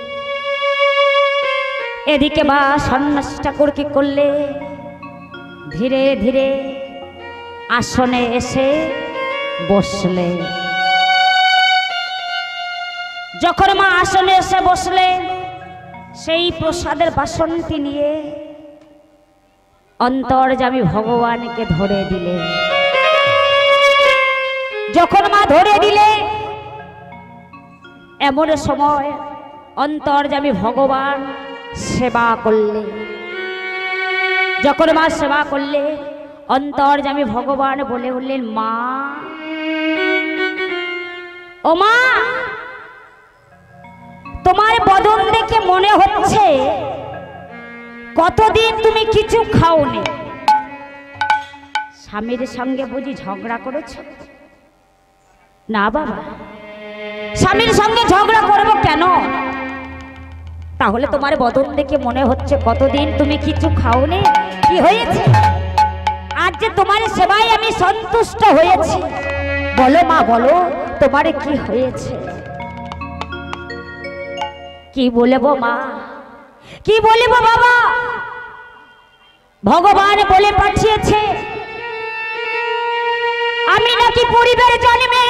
এদিকে বা সন্ন্যাসী ঠাকুর কি করলে, ধীরে ধীরে আসনে এসে বসলে। যখন মা আসনে এসে বসলে, সেই প্রসাদের বাসনটি নিয়ে অন্তর্যামী ভগবানকে ধরে দিলে। যখন মা ধরে দিলে এমন সময় অন্তর্যামী ভগবান সেবা করলে। যখন মা সেবা করলে অন্তর্যামী ভগবান বলে উঠলেন, মা ও মা, তোমার বদন দেখে মনে হচ্ছে কতদিন তুমি কিছু খাওনি। স্বামীর সঙ্গে বুঝি ঝগড়া করেছ? না বাবা, স্বামীর সঙ্গে ঝগড়া করব কেন? তাহলে তোমার বদন দেখে মনে হচ্ছে কতদিন তুমি কিছু খাওনি। কি হয়েছে? আজ যে তোমার সেবায় আমি সন্তুষ্ট হয়েছি। বলো মা, বলো তোমার কি হয়েছে? কি বলবো মা, কি বলবো বাবা? ভগবান বলে পাঠিয়েছে আমি নাকি পরিবার জন্মে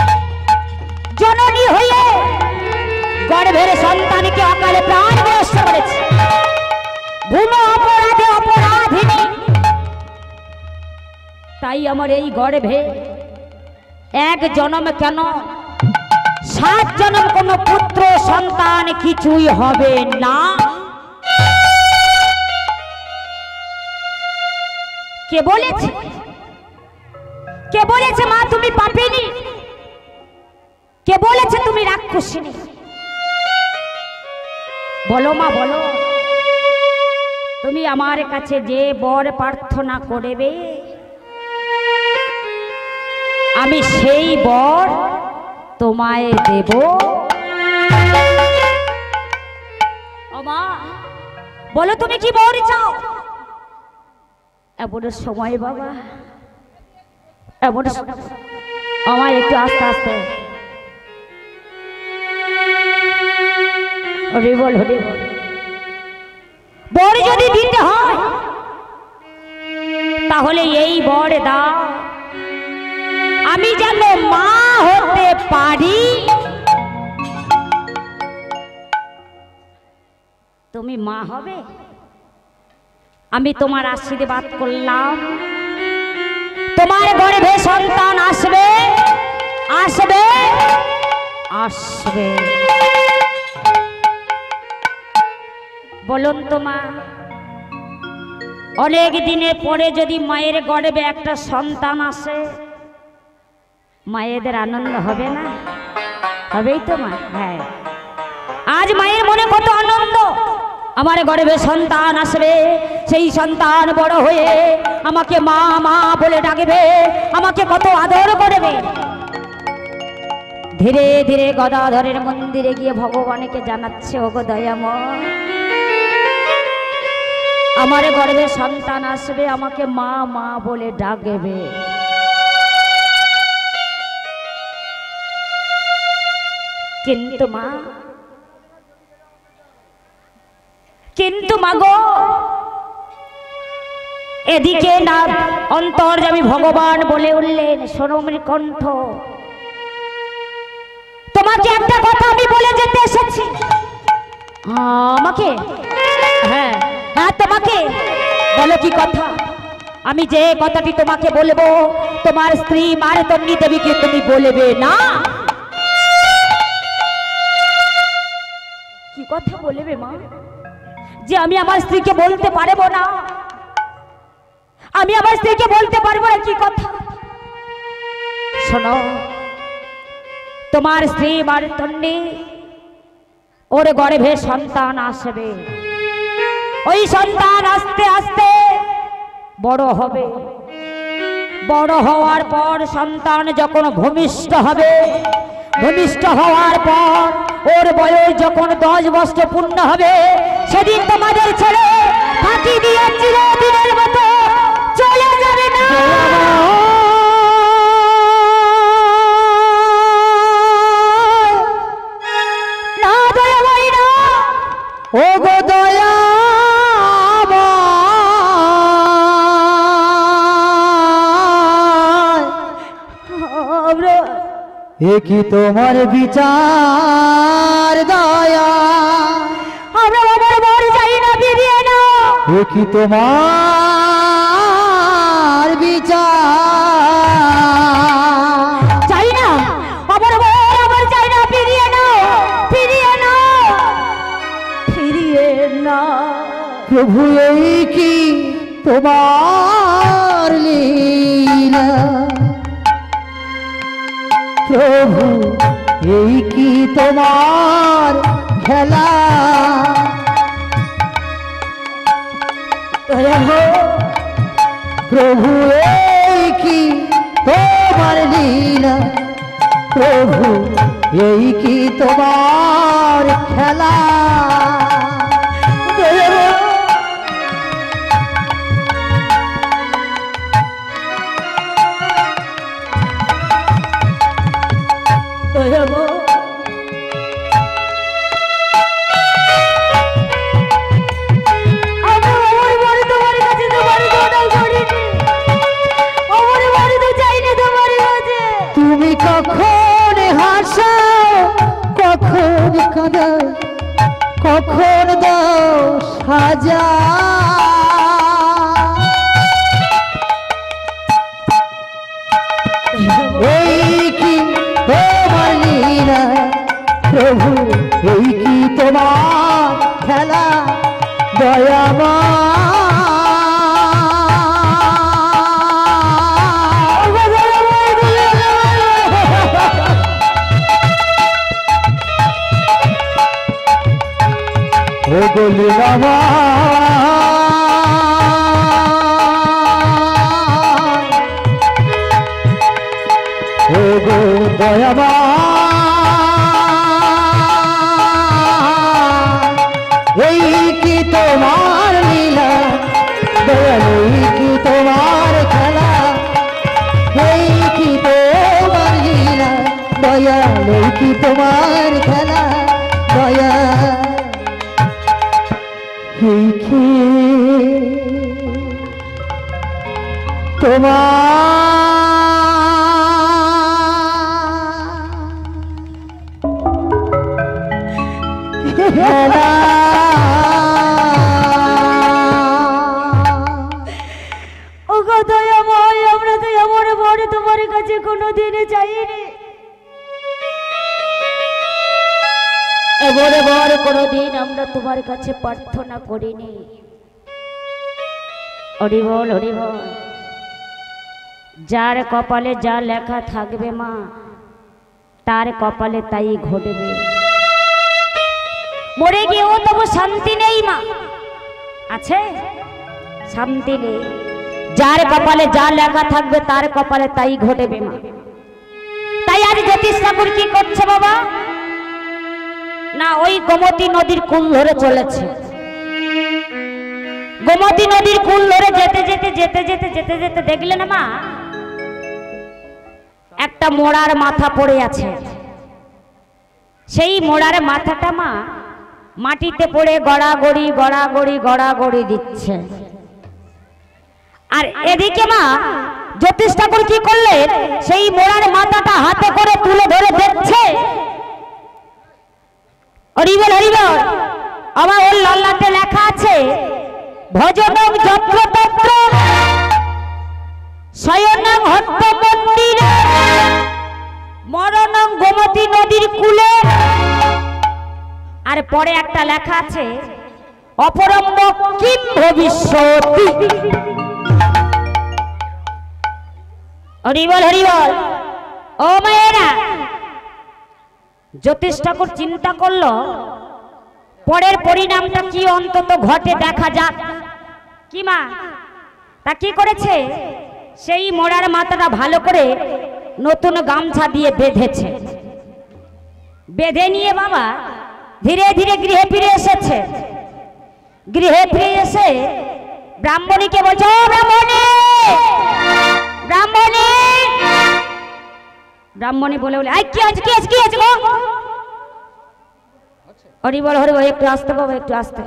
জননী হয়ে গর্ভের সন্তানকে অকালে প্রাণ বিনষ্ট করেছি। ভূম অপরাধে অপরাধিনী। তাই আমার এই গর্ভে এক জন্ম কেন সাত জন্ম কোনো পুত্র সন্তান কিছুই হবে না। কে বলেছে? কে বলেছে মা তুমি পাপিনী? কে বলেছে তুমি রাক্ষসিনী? বলো মা, বলো তুমি আমার কাছে যে বর প্রার্থনা করবে আমি সেই বর তোমায় দেব। ও মা, বলো তুমি কি বর চাও? এমন সময় বাবা, এমন আমায় একটু আস্তে আস্তে হরি বল, হরি বল। বর যদি দিতে হয় তাহলে এই বর দাও, আমি যেন মা হতে পারি। তুমি মা হবে, আমি তোমার আশীর্বাদ করলাম। তোমার গর্ভে সন্তান আসবে, আসবে, আসবে। বলুন তো মা, অনেক দিনের পরে যদি মায়ের গর্ভে একটা সন্তান আসে মায়েদের আনন্দ হবে না? হবেই তো মা। হ্যাঁ, আজ মায়ের মনে কত আনন্দ, আমার গর্ভে সন্তান আসবে, সেই সন্তান বড় হয়ে আমাকে মা মা বলে ডাকবে, আমাকে কত আদর করবে। ধীরে ধীরে গদাধরের মন্দিরে গিয়ে ভগবানকে জানাচ্ছে, ওগো দয়াময়, আমার গর্ভে সন্তান আসবে, আমাকে মা মা বলে ডাকবে। কিন্তু মা, কিন্তু মাগো, এদিকে না অন্তর্যামী ভগবান বলে উঠলেন, শোনো কণ্ঠ, তোমাকে একটা কথা আমি বলে যেতে এসেছি। আমাকে? হ্যাঁ হ্যাঁ, তোমাকে। বলো কি কথা? আমি যে কথাটি তোমাকে বলবো তোমার স্ত্রী মারতন্ডী দেবীকে তুমি বলবে না। কি কথা বলবে মা? যে আমি আমার স্ত্রীকে বলতে পারবো না? আমি আমার স্ত্রীকে বলতে পারবো না? কি কথা? শোনো, তোমার স্ত্রী মারতন্ডী, ওর গর্ভে সন্তান আসবে। ওই সন্তান আস্তে আস্তে বড় হবে। বড় হওয়ার পর সন্তান যখন ভূমিষ্ঠ হবে, ভূমিষ্ঠ হওয়ার পর ওর বয়স যখন দশ বছর পূর্ণ হবে, সেদিন তোমাদের ছেড়ে ফাঁকি দিয়ে চিরদিনের মতো চলে যাবে না। না দয়াময়ী না, ও গো দয়া, এ কি তোমার বিচার দয়া? আমরা বাবা এ কি তোমার বিচার? চাই না আমার বর, আমার চাই না, ফিরিয়ে নাও, ফিরিয়ে নাও, ফিরিয়ে নাও। প্রভু এই কি তোমার লীলা? প্রভু এই কি তোমার খেলা? প্রভু এই কি তোমার লীলা? প্রভু এই কি তোমার খেলা? তুমি কখন হাসো, কখন কাঁদো, কখন দাও সাজা? এই কি তোমার লীলা? প্রভু এই কি তোমার খেলা? দয়াময় ও গলি বাবা, ও গো দয়াবা, এই কি তোমার লীলা? দয়াল এই কি তোমার খেলা? এই কি তোমার লীলা? দয়াল এই কি তোমার খেলা? দয়া এই কি তোমার খেলা? ও গো দয়াময়, আমরা তো এমন বড় তোমার কাছে কোনোদিনই চাইনি, এবারে বড় কোনোদিন আমরা তোমার কাছে প্রার্থনা করিনি। হরি বল, হরি বল। যার কপালে যা লেখা থাকবে মা, তার কপালে তাই ঘটবে। মরে গিয়েও তবু শান্তি নেই মা, আছে শান্তি নেই। যার কপালে যা লেখা থাকবে তার কপালে তাই ঘটবে মা। তাই আজ জ্যোতিষ ঠাকুর কি করছে বাবা? না, ওই গোমতী নদীর কুল ধরে চলেছে। গোমতী নদীর কুল ধরে যেতে যেতে যেতে যেতে যেতে যেতে দেখলে না মা, একটা মোড়ার মাথা পড়ে আছে। সেই মোড়ার মাথাটা মা মাটিতে পড়ে গড়াগড়ি গড়াগড়ি গড়াগড়ি দিচ্ছে। আর এদিকে মা জ্যোতিষ ঠাকুর কি করলেন? সেই মোড়ার মাথাটা হাতে করে তুলে ধরে দেখছে। হরিবল, হরিবল। আমার ওর লল্লাতে লেখা আছে, ভজনং যত্রতত্র শয়নং হত্য মন্দিরে মরণং গোমতী নদীর কূলে। আর পরে একটা লেখা আছে, অপরম্ব কিম ভবিষ্যতি। হরিবল, হরিবল। ও মায়েরা, জ্যোতিষ ঠাকুর চিন্তা করলো পরের পরিণামটা কি অন্তত ঘটে দেখা যাক। কি মা, তা কি করেছে? সেই মোড়ার মাথাটা ভালো করে নতুন গামছা দিয়ে বেঁধেছে। বেঁধে নিয়ে বাবা ধীরে ধীরে গৃহে ফিরে এসেছে। গৃহে ফিরে এসে ব্রাহ্মণীকে বলছে, ও ব্রাহ্মণী, ব্রাহ্মণী। ব্রাহ্মণী বলে বলে, আই কি আছে, কি আছে, কি আছে গো? হরি বল, হরি বল। একটু আসতে বাবা, একটু আসতে।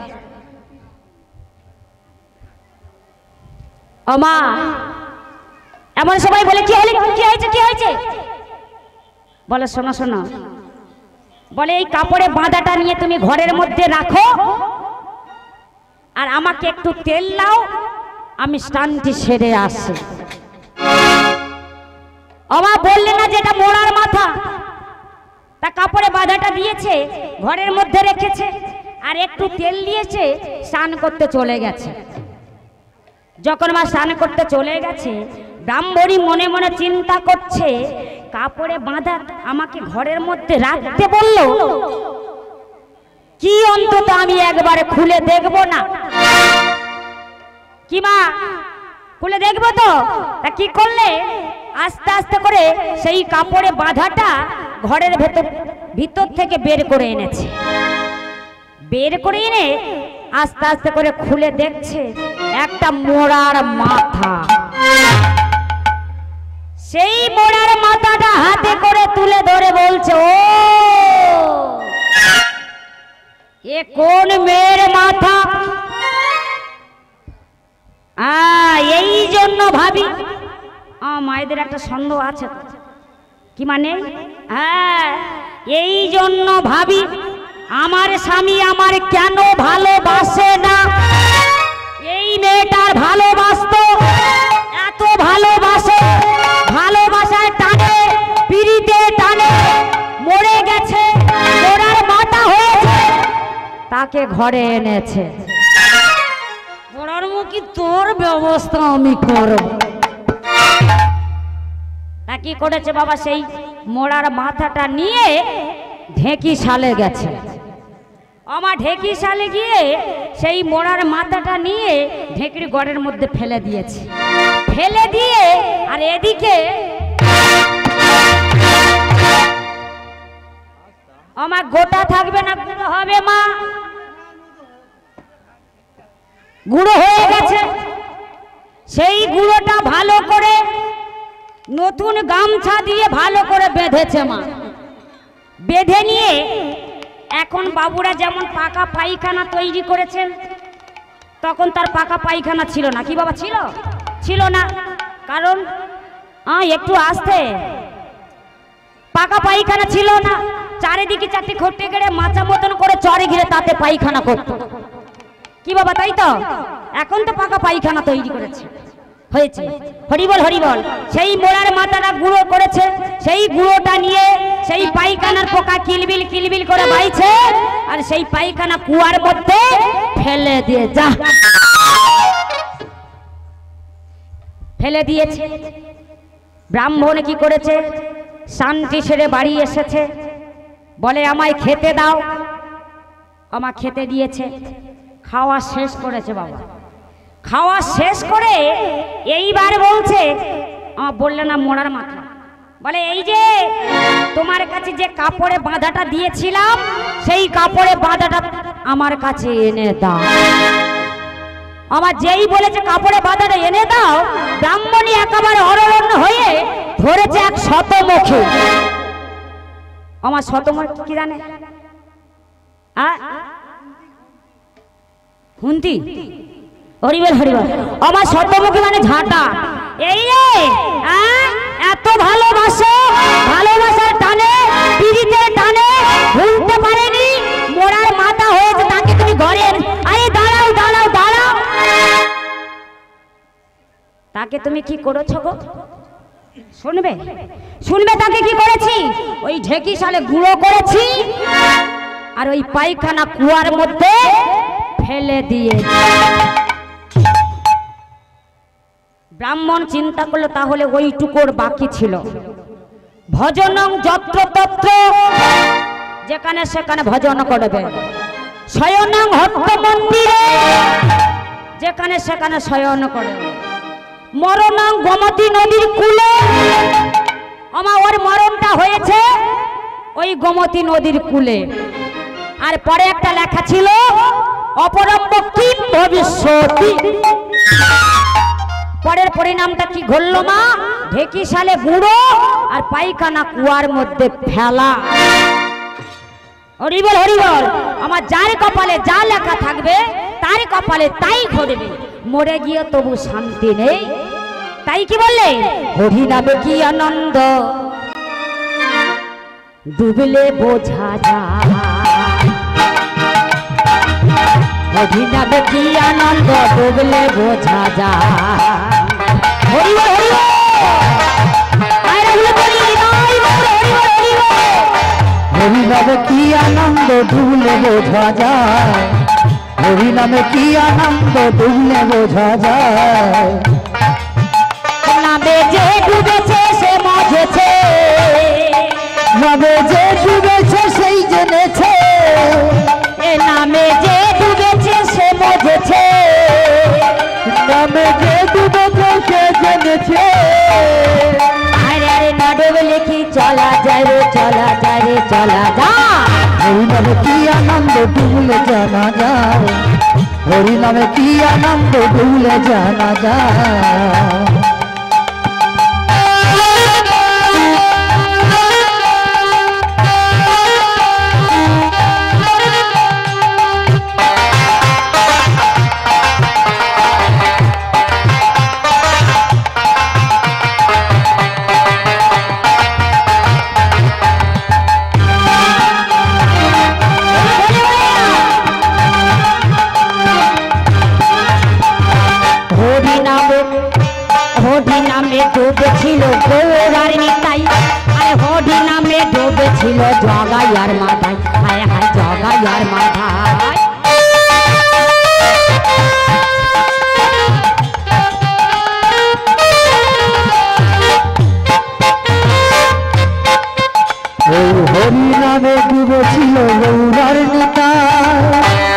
ও মা, এমন সবাই বলে, কি হলে, কি হয়েছে, কি হয়েছে? বলে, শোনো শোনো, বলে এই কাপড়ে বাঁধাটা নিয়ে তুমি ঘরের মধ্যে রাখো, আর আমাকে একটু তেল দাও, আমি স্নানটি সেরে আসি। আমা বললে না যে এটা মোড়ার মাথা, তা কাপড়ে বাঁধাটা দিয়েছে, ঘরের মধ্যে রেখেছে, আর একটু তেল দিয়েছে, স্নান করতে চলে গেছে। যখন মা স্নান করতে চলে গেছে, ব্রাহ্মণী মনে মনে চিন্তা করছে, কাপড়ে বাঁধা আমাকে ঘরের মধ্যে রাখতে বলল, কি অন্তত আমি একবারে খুলে দেখবো না? কি মা, খুলে দেখবো তো? তা কি করলে, আস্তে আস্তে করে সেই কাপড়ে বাঁধাটা ঘরের ভেতর ভিতর থেকে বের করে এনেছে। বের করে এনে আস্তে আস্তে করে খুলে দেখছে একটা মোড়ার মাথা। সেই মোড়ার মাথাটা হাতে করে তুলে ধরে বলছে, ও এ কোন মেয়ের মাথা? এই জন্য ভাবি, মায়েদের একটা সন্দেহ আছে। কি মানে? হ্যাঁ, এই জন্য ভাবি আমার স্বামী আমার কেন ভালোবাসে না। এই মেয়েটার ভালোবাসতো, এত ভালোবাসে, ভালোবাসায় টানে, পিড়িতে টানে, মরে গেছে, মোড়ার মাথা হয়েছে, তাকে ঘরে এনেছে। পড়ার মুখী তোর ব্যবস্থা আমি করব। তা কি করেছে বাবা, সেই মোড়ার মাথাটা নিয়ে ঢেকি শালে গেছে। আমার ঢেকি শালে গিয়ে সেই মোড়ার মাথাটা নিয়ে ঢেকির গড়ের মধ্যে ফেলে দিয়েছে। ফেলে দিয়ে আর এদিকে আমার গোটা থাকবে না, গুঁড়ো হবে মা। গুঁড়ো হয়ে গেছে। সেই গুঁড়োটা ভালো করে নতুন গামছা দিয়ে ভালো করে বেঁধেছে মা। বেঁধে নিয়ে এখন বাবুরা যেমন পাকা পায়খানা তৈরি করেছেন, তখন তার পাকা পায়খানা ছিল না। কি বাবা ছিল? ছিল না। কারণ একটু আসতে পাকা পায়খানা ছিল না। চারিদিকে চারটি খট্টে গেড়ে মাচা মতন করে চড়ে ঘিরে তাতে পায়খানা করত। কি বাবা তাই তো? এখন তো পাকা পায়খানা তৈরি করেছে, হয়েছে। হরিবল হরিবল। সেই মোড়ার মাথাটা গুঁড়ো করেছে, সেই গুঁড়োটা নিয়ে সেই পায়খানার পোকা কিলবিল কিলবিল করে বাইছে, আর সেই পায়খানা কুয়ার মধ্যে ফেলে দিয়ে যা ফেলে দিয়েছে। ব্রাহ্মণ কি করেছে, শান্তি সেরে বাড়ি এসেছে, বলে আমায় খেতে দাও। আমার খেতে দিয়েছে, খাওয়া শেষ করেছে বাবা। খাওয়া শেষ করে এইবার বলছে, বললে না মোড়ার মাথা, বলে এই যে তোমার কাছে যে কাপড়ে বাঁধাটা দিয়েছিলাম, সেই কাপড়ে বাঁধাটা আমার কাছে এনে দাও। আমার যেই বলেছে কাপড়ে বাঁধাটা এনে দাও, ব্রাহ্মণী একেবারে অরণ্য হয়ে ধরেছে এক শতমুখী। আমার শতমুখী কি জানে? হুন্তি। হরিবল হরিবল। আমার শতমুখী মানে ঝাঁটা। এই রে এত ভালোবাসো, ভালোবাসার টানে, পিড়িতে টানে, ভুলতে পারেনি, মোড়ার মাথা হয়েছে, তাকে তুমি ঘরে, আরে দাঁড়াও দাঁড়াও দাঁড়াও, তাকে তুমি কি করেছো গো? শুনবে শুনবে তাকে কি করেছি? ওই ঢেকি শালে গুঁড়ো করেছি, আর ওই পায়খানা কুয়ার মধ্যে ফেলে দিয়ে। ব্রাহ্মণ চিন্তা করলো তাহলে ওইটুকুর বাকি ছিল। ভজনং যত্র তত্র, যেখানে সেখানে ভজন করবে। শয়নং হট্ট মন্দিরে, যেখানে সেখানে শয়ন করবে। মরণং গোমতী নদীর কূলে, আমার ওর মরণটা হয়েছে ওই গোমতী নদীর কূলে। আর পরে একটা লেখা ছিল অপরম্ব কিম ভবিষ্যতি। পরের পরিণামটা কি ঘটল মা? ঢেকি শালে গুঁড়ো আর পায়খানা কুয়ার মধ্যে ফেলা। হরিবল হরিবল। আমার যার কপালে যা লেখা থাকবে তার কপালে তাই ঘটবে। মরে গিয়ে তবু শান্তি নেই। তাই কি বললে? হরি নামে কি আনন্দ, ডুবলে বোঝা যায়। হরি নামে কি আনন্দ ডুবলে বোঝা যায়। হরি বল হরি বল আরে বলে বলি নাই বল হরি বল হরি বল। হরি নামে কি আনন্দ ডুবলে বোঝা যায়, হরি নামে কি আনন্দ ডুবলে বোঝা যায়। নামে যে ডুবেছে সে মজেছে, নামে যে ডুবেছে সেই জেনেছে, এ নামে যে ডুবেছে সে মজেছে, নামে যে ডুবেছে সে জেনেছে। আরে আরে না ডুবলে কি চলা যায় রে চলা যায় রে চলা যায়। হরি নামে কি আনন্দ ডুবলে জানা যায়, হরি নামে কি আনন্দ ডুবলে জানা যায়। হরি নামে ডুবেছিল গৌরার নিতাই, আরে হরি নামে ডুবেছিল জগাইয়ার মাথায়, হায় হায় জগাইয়ার মাথায়। হরি নামে ডুবেছিল গৌরার নিতাই,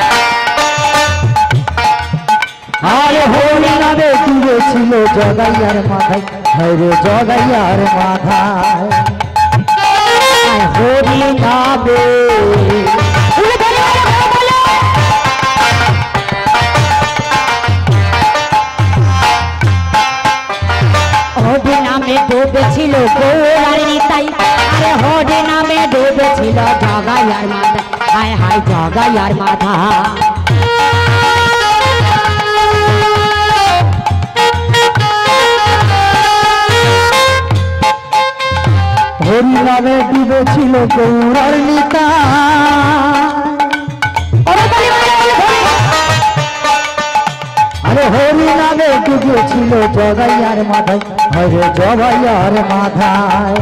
আরে হরি নামে ডুবেছিল জগাইয়ার মাথায়, হরে জগাইয়ার মাথায়। হরি নামে হরি নামে ডুবেছিল গৌরার নিতাই, আরে হরি নামে ডুবেছিল জগাইয়ার মাথায়, হায় হায় জগাইয়ার মাথা। হরি নামে ডুবেছিল গৌরার নিতাই, আরে হরি নামে ডুবেছিল জগাইয়ার মাথায়, হরে জগাইয়ার মাথায়।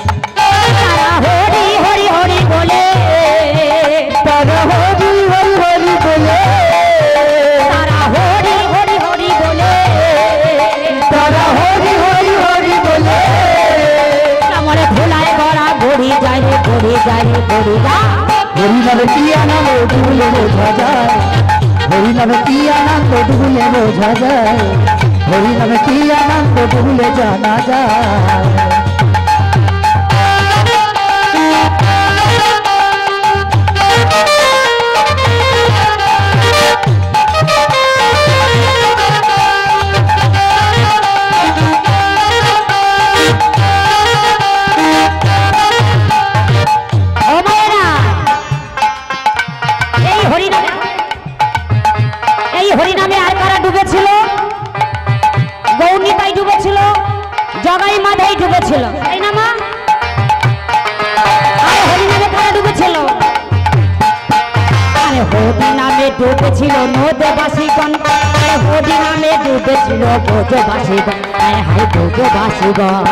হরি হরি হরি বলে তারা হরি হরি হরি বলে, তারা হরি হরি হরি বলে, তারা হরি হরি হরি বলে। আমার ভোলায় গড়া গড়ি যায় রে গড়ি যায় রে গড়ি যায়। হরি নামে কি আনন্দ ডুবলে বোঝা যায়, হরি নামে কি আনন্দ ডুবলে বোঝা যায়, হরি নামে কি আনন্দ ডুবলে জানা যায়। জগাই মাথায় ডুবেছিল, তাই না মা? আরে হরি নামে কারা ডুবেছিল? আরে হরি নামে ডুবেছিল নদীবাসীগণ, আরে হরি নামে ডুবেছিল ব্রজবাসীগণ, হায় হায় ব্রজবাসীগণ।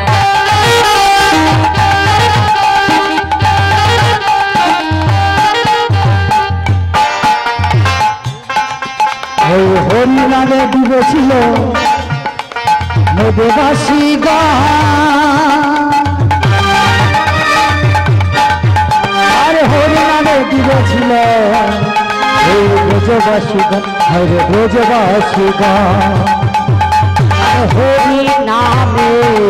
ওই হরি নামে ডুবেছিল নদীবাসীগণ, আরে হরি নামে ডুবেছিল এই ব্রজবাসীগণ, হরে ব্রজবাসীগণ। হরি নামে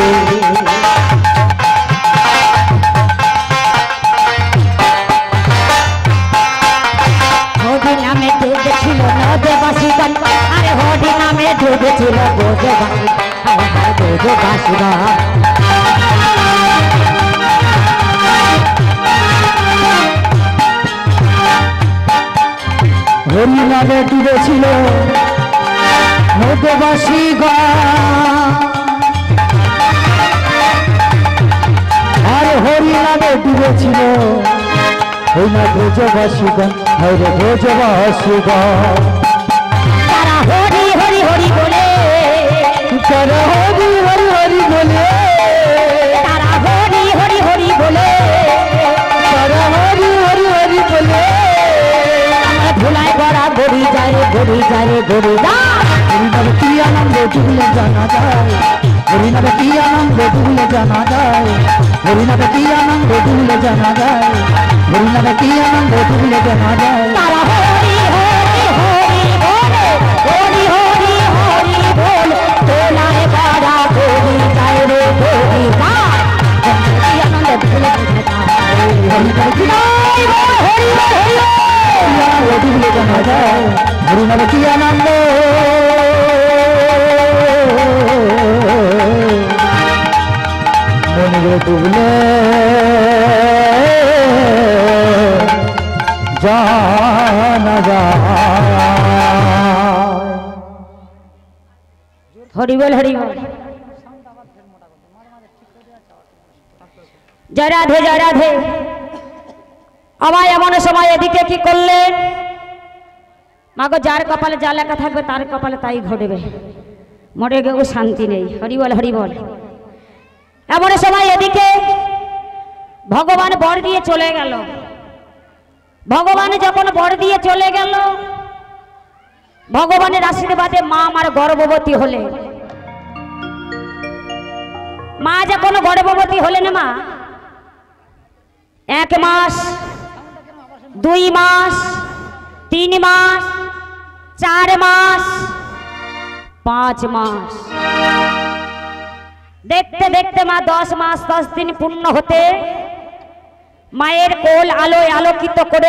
হরি নামে ডুবেছিল নদীবাসীগণ, আরে হরি নামে ডুবেছিল ব্রজবাসীগণ, হায় হায় ব্রজবাসীগণ। হরি নামে ডুবেছিল নদীবাসীগণ, আর হরি নামে ডুবেছিল ওই না ব্রজবাসীগণ, हरे भोजवा सुबा तारा हरि हरि हरि बोले तारा हरि हरि हरि बोले तारा हरि हरि हरि बोले तारा हरि हरि हरि बोले धुलाय बड़ा गोरी जाए गोरी जाए गोरी जा हरिनाम की आनंद डूबले जाना जाए हरिनाम की आनंद डूबले जाना जाए हरिनाम की आनंद डूबले जाना जाए हरिनाम की आनंद डूबले जाना जाए तारा हरि हरि हरि बोले हरि हरि हरि बोले धुलाय बड़ा गोरी जाए रे गोरी जा आनंद धुले हरिनाम की हरि हरि डूबले जाना जाए हरिनाम की आनंद मन डूबले जाना जाए हरि बोल हरि बोल जय राधे जय राधे আমায় এমন সময় এদিকে কি করলেন মাগো যার কপালে যা লেখা থাকবে তার কপালে তাই ঘটবে মরে গেও শান্তি নেই হরি বল হরি বল এমন সময় এদিকে ভগবান বর দিয়ে চলে গেল ভগবান যখন বর দিয়ে চলে গেল ভগবানের আশীর্বাদে মা আমার গর্ভবতী হলে মা যখন গর্ভবতী হলেন মা এক মাস দুই মাস তিন মাস চার মাস পাঁচ মাস দেখতে দেখতে মা দশ মাস দশ দিন পূর্ণ হতে মায়ের কোল আলোয় আলোকিত করে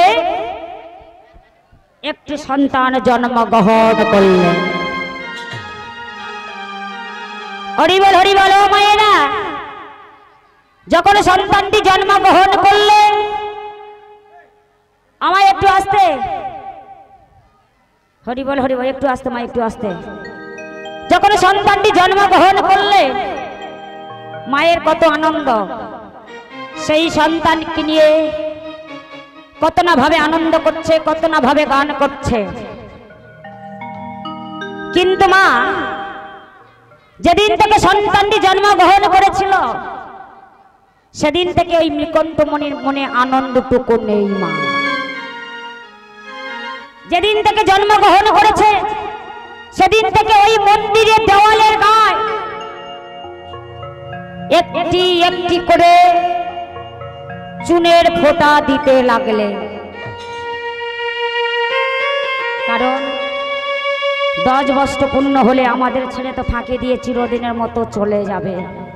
একটি সন্তান জন্মগ্রহণ করলেন হরি বল হরি বল মায়েরা যখন সন্তানটি জন্মগ্রহণ করলেন আমায় একটু আসতে হরি বল হরি বল একটু আসতে মা একটু আসতে যখন সন্তানটি জন্মগ্রহণ করলে মায়ের কত আনন্দ সেই সন্তানকে নিয়ে কত না ভাবে আনন্দ করছে কত না ভাবে গান করছে কিন্তু মা যেদিন থেকে সন্তানটি জন্মগ্রহণ করেছিল সেদিন থেকে ওই মৃকন্ত মনের মনে আনন্দটুকু নেই মা যেদিন থেকে জন্মগ্রহণ করেছে সেদিন থেকে ওই মন্দিরের দেওয়ালের গায়ে একটি একটি করে চুনের ফোঁটা দিতে লাগলে কারণ দশ বছর পূর্ণ হলে আমাদের ছেড়ে তো ফাঁকি দিয়ে চিরদিনের মতো চলে যাবে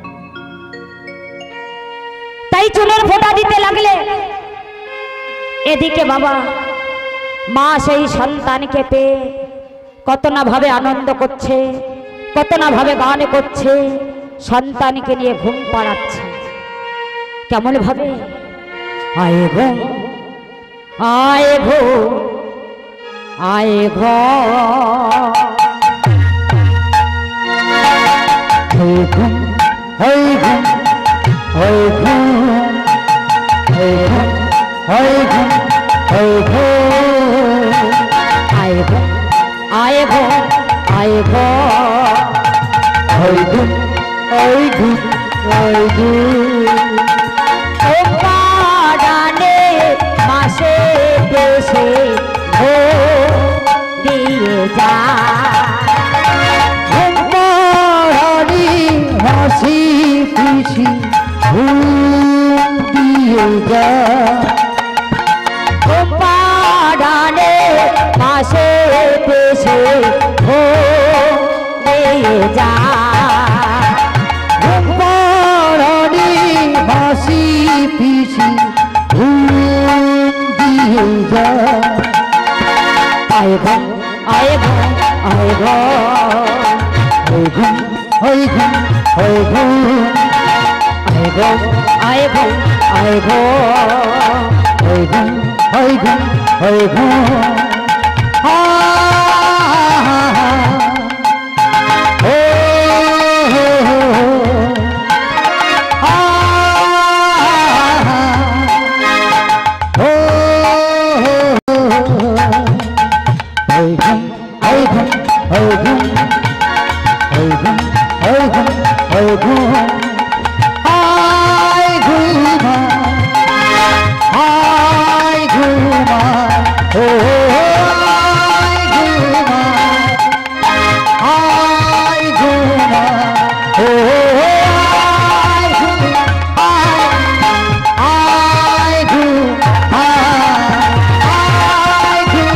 তাই চুনের ফোঁটা দিতে লাগলে এদিকে বাবা মা সেই সন্তানকে পেয়ে কত না ভাবে আনন্দ করছে কত না ভাবে গান করছে সন্তানকে নিয়ে ঘুম পাড়াচ্ছে কেমন ভাবে আয়ে ঘুম আয়ে ঘুম আয়ে ঘুম hey ঘুম hey ঘুম hey ঘুম hey ঘুম hey ঘুম আয়ে ঘুম আয়ে ঘুম আয়ে ঘুম hey ঘুম hey ঘুম hey ঘুম ও পাড়ানে মাসে দেশে ও দিয়ে যা ঘুম পাড়ানি হাসি খুশি ঘুম দিয়ে যা ও পাড়ানে মাসে দেশে ও দিয়ে যা ঘুম পাড়ানি হাসি খুশি ঘুম দিয়ে যা আয়ে ঘুম আয়ে ঘুম আয়ে ঘুম hey ঘুম hey ঘুম hey ঘুম আয়ে ঘুম আয়ে ঘুম আয়ে ঘুম hey ঘুম hey ঘুম hey ঘুম ha ha ha oh oh ha ha oh ওই ঘুম ওই ঘুম ওই ঘুম ওই ঘুম ওই ঘুম ওই ঘুম আয় ঘুমা আয় ঘুমা ও আয় ঘুমা আয় ঘুমা ও আয় ঘুম আয় আয় ঘুম আয় ঘুম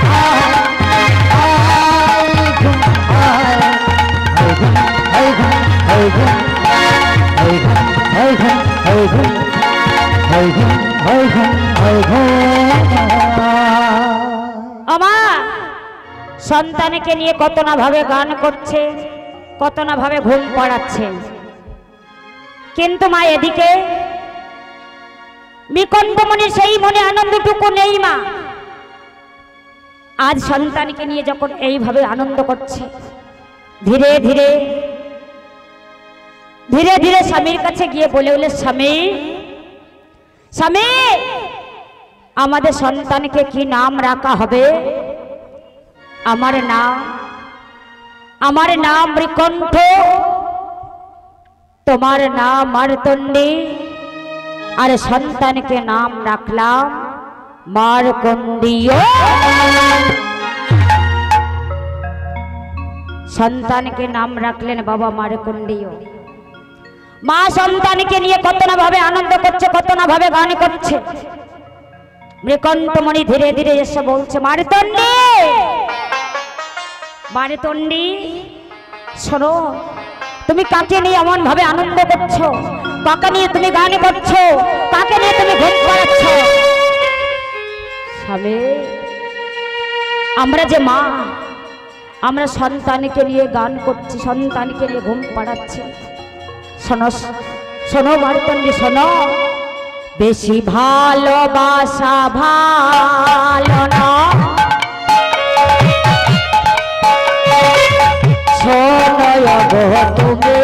আমা সন্তানকে নিয়ে কত না ভাবে গান করছে, কত না ভাবে ঘুম পাড়াচ্ছে, কিন্তু মা এদিকে বিকণ্ঠমণির সেই মনে আনন্দটুকু নেই। মা আজ সন্তানকে নিয়ে যখন এইভাবে আনন্দ করছে, ধীরে ধীরে ধীরে ধীরে স্বামীর কাছে গিয়ে বলে উঠলে, স্বামী স্বামী আমাদের সন্তানকে কি নাম রাখা হবে? আমার নাম আমার নাম মৃকণ্ঠ, তোমার নাম মারতণ্ডী, আর সন্তানকে নাম রাখলাম মারকণ্ডীয়। সন্তানকে নাম রাখলেন বাবা মারকণ্ডীয়। মা সন্তানকে নিয়ে কত না ভাবে আনন্দ করছে, কত না ভাবে গান করছে। মৃকণ্ঠমণি ধীরে ধীরে এসে বলছে, মারতণ্ডী মারতণ্ডী শোনো, তুমি কাকে নিয়ে এমন ভাবে আনন্দ করছো? কাকে নিয়ে তুমি গান করছো? কাকে নিয়ে তুমি ঘুম পাড়াচ্ছ? স্বামী, আমরা যে মা, আমরা সন্তানকে নিয়ে গান করছি, সন্তানকে নিয়ে ঘুম পাড়াচ্ছি। শোনো শোনো মারতণ্ডী শোনো, বেশি ভালোবাসা ভালো না, শোনো গো তুমি,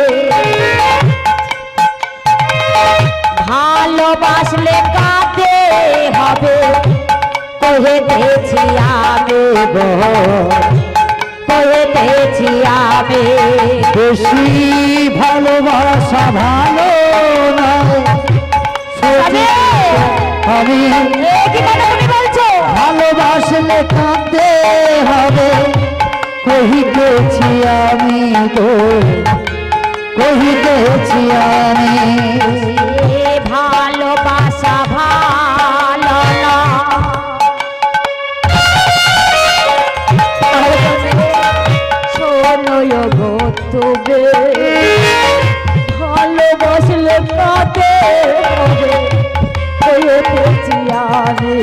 ভালোবাসলে কাঁদতে হবে, কহে দিয়েছি আমি গো, কহে দিয়েছি আমি। বেশি ভালোবাসা ভালো নয়, আমি ভালোবাসলে কাঁদতে হবে, কহিতেছি আমি তো কহিতেছি আমি। ভালোবাসা ভালো না, শোনো গো তুমি, ভালোবাসলে কাঁদতে হবে, কহিতেছি আমি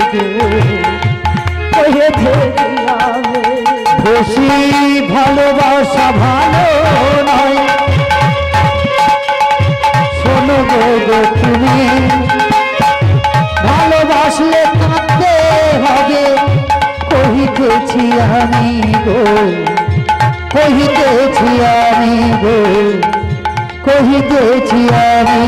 কহিতেছি আমি। বেশি ভালোবাসা ভালো নয়, শোনো গো গো তুমি, ভালোবাসলে কাঁদতে হবে, কহিতেছি আমি গো, কহিতেছি আমি গো, কহিতেছি আমি।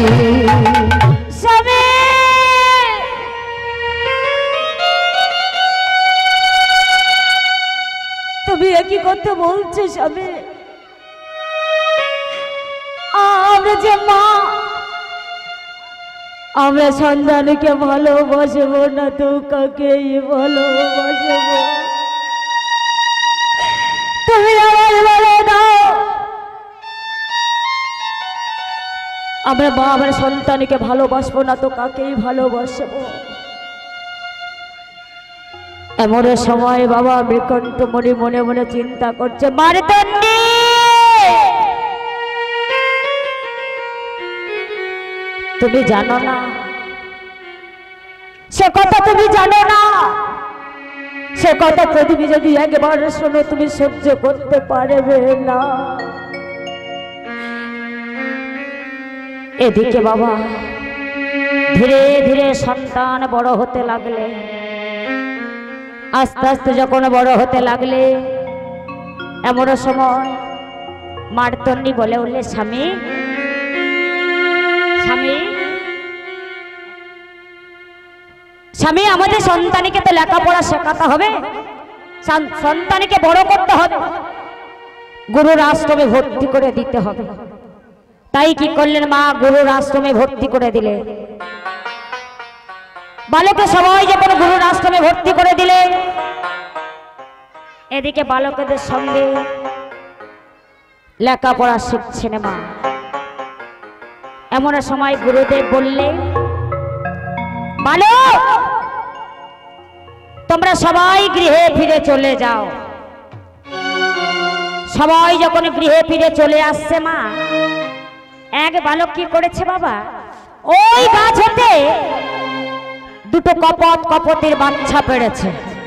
তুমি একই কথা বলছো স্বামী? আমরা যে মা, আমরা সন্তানকে ভালোবাসবো না তো কাকেই ভালোবাসবো? তুমি আমার বলে দাও, আমরা মা আমরা সন্তানকে ভালোবাসবো না তো কাকেই ভালোবাসবো? এমন সময় বাবা মৃকণ্ঠমণি মনে মনে চিন্তা করছে, মারতণ্ডী তুমি জানো না, সে কথা তুমি জানো না, সে কথা তুমি যদি একবার শোনো তুমি সহ্য করতে পারবে না। এদিকে বাবা ধীরে ধীরে সন্তান বড় হতে লাগলে, আস্তে আস্তে যখন বড় হতে লাগলে, এমন সময় মারতণ্ডী বলে উঠলে, স্বামী স্বামী স্বামী আমাদের সন্তানকে তো লেখাপড়া শেখাতে হবে, সন্তানকে বড় করতে হবে, গুরুর আশ্রমে ভর্তি করে দিতে হবে। তাই কি করলেন মা, গুরুর আশ্রমে ভর্তি করে দিলে। বালকে সবাই যখন গুরুর আশ্রমে ভর্তি করে দিলে, এদিকে বালকদের সঙ্গে লেখাপড়া শিখছেন মা। এমন সময় গুরুদেব বললে, বালক তোমরা সবাই গৃহে ফিরে চলে যাও। সবাই যখন গৃহে ফিরে চলে আসছে মা, এক বালক কি করেছে বাবা, ওই গাছ হতে দুটো কপট কপতির বাচ্চা পেড়েছে।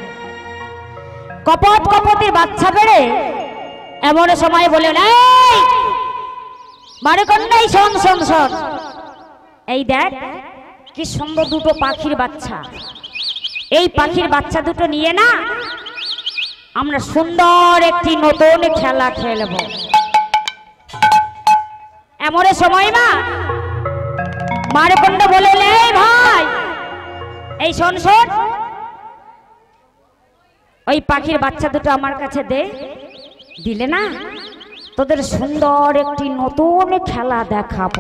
কপট কপতির বাচ্চা পেড়ে এমন সময় বলে, এই মারকন্ডাই শোন শোন শোন, এই দেখ কি সুন্দর দুটো পাখির বাচ্চা, এই পাখির বাচ্চা দুটো নিয়ে না আমরা সুন্দর একটি নতুন খেলা খেলব। এমন সময় মা মারকন্ড বলে, এই ভাই এই শোন শোন, ওই পাখির বাচ্চা দুটো আমার কাছে দে, দিলে না তোদের সুন্দর একটি নতুন খেলা দেখাবো।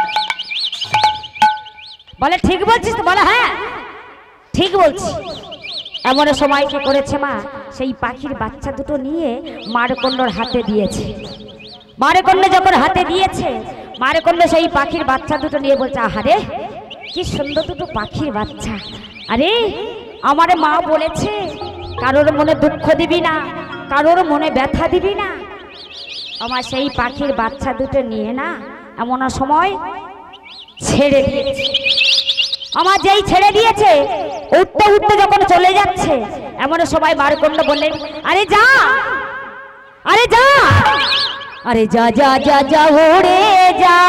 বলে ঠিক বলছিস তো? বলে হ্যাঁ ঠিক বলছি। এমন সময় কি করেছে মা, সেই পাখির বাচ্চা দুটো নিয়ে মারকন্ডর হাতে দিয়েছে। মারকন্ড যখন হাতে দিয়েছে, মারকন্ড সেই পাখির বাচ্চা দুটো নিয়ে বলছে, আহারে কি সুন্দর দুটো পাখির বাচ্চা, আরে আমার মা বলেছে কারোর মনে দুঃখ দিবি না, কারোর মনে ব্যথা দিবি না। আমার সেই পাখির বাচ্চা দুটো নিয়ে না এমন সময় ছেড়ে দিয়েছে। আমার যেই ছেড়ে দিয়েছে, উঠতে উঠতে যখন চলে যাচ্ছে, এমন সবাই মারকন্ড বললেন, আরে যা আরে যা আরে যা যা যা যা উড়ে যা,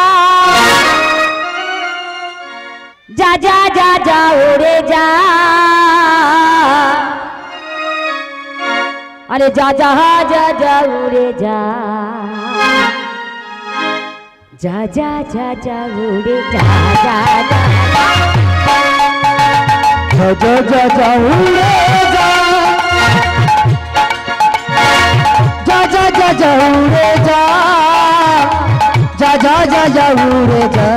যা যা যা যা উড়ে যা, আরে যা যা যা যা উড়ে যা, যা যা যা যা উড়ে যা, যা যা যা যা যা যা উড়ে যা, যা যা যা যা উড়ে যা, যা যা যা যা উড়ে যা,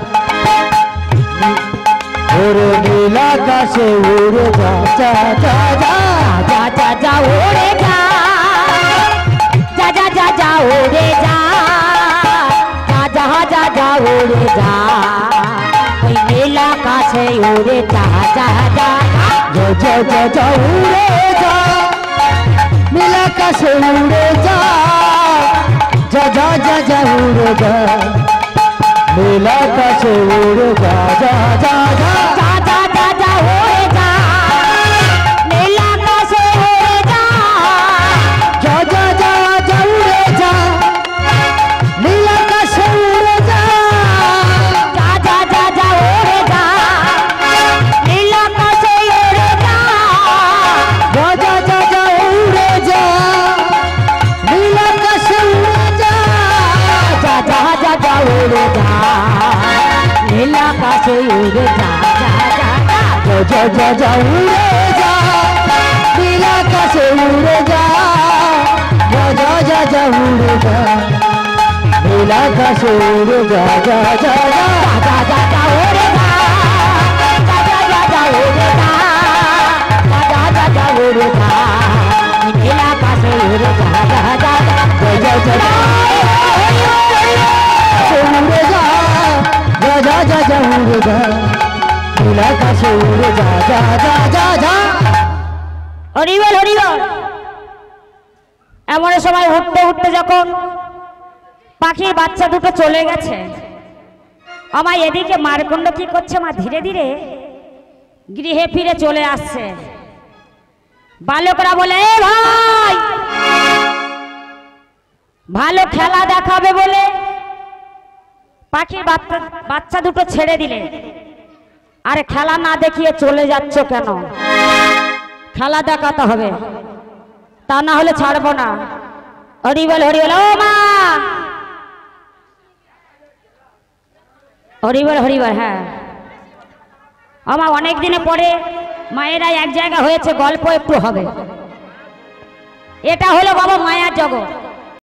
ওরে নীল আকাশে উড়ে যা, যা যা যা যা যা যা উড়ে যা, যা যা যা যা উড়ে যা, যা যা যা যা উড়ে যা, ওই নীল আকাশে উড়ে যা, যা যা যা যা যা যা উড়ে যা, নীল আকাশে উড়ে যা, যা যা যা যা উড়ে যা, নীল আকাশে উড়ে যা, যা যা যা যা যা যা যা উড়ে যা, নীল আকাশে উড়ে যা, যা যা যা যা উড়ে যা, নীল আকাশে উড়ে যা, যা যা যা যা উড়ে যা, নীল আকাশে উড়ে যা, যা যা যা যা উড়ে যা, নীল আকাশে উড়ে যা, যা যা যা যা উড়ে যা, নীল আকাশে উড়ে যা, যা যা যা যা যা যা যা উড়ে যা, নীল আকাশে উড়ে যা, যা যা যা যা উড়ে যা, নীল আকাশে উড়ে যা, যা যা যা যা যা যা উড়ে যা, যা যা যা যা উড়ে যা, যা যা যা যা উড়ে যা, নীল আকাশে উড়ে যা, যা যা যা যা যা যা উড়ে যা, যা যা যা যা উড়ে যা, নীল আকাশে উড়ে যা, যা যা যা যা। হরিবল হরিবল। এমন সময় উঠতে উঠতে যখন পাখির বাচ্চা দুটো চলে গেছে, আমার এদিকে মারকন্ড কি করছে মা, ধীরে ধীরে গৃহে ফিরে চলে আসছে। বালকরা বলে, এ ভাই ভালো খেলা দেখাবে বলে পাখির বাচ্চা বাচ্চা দুটো ছেড়ে দিলে, আরে খেলা না দেখিয়ে চলে যাচ্ছ কেন? খেলা দেখাতে হবে, তা না হলে ছাড়বো না। হরিবল হরিবল। ও মা, হরিবল হরিবল। হ্যাঁ আমার অনেক দিনে পরে মায়েরা এক জায়গা হয়েছে, গল্প একটু হবে। এটা হলো বাবা মায়ার জগৎ।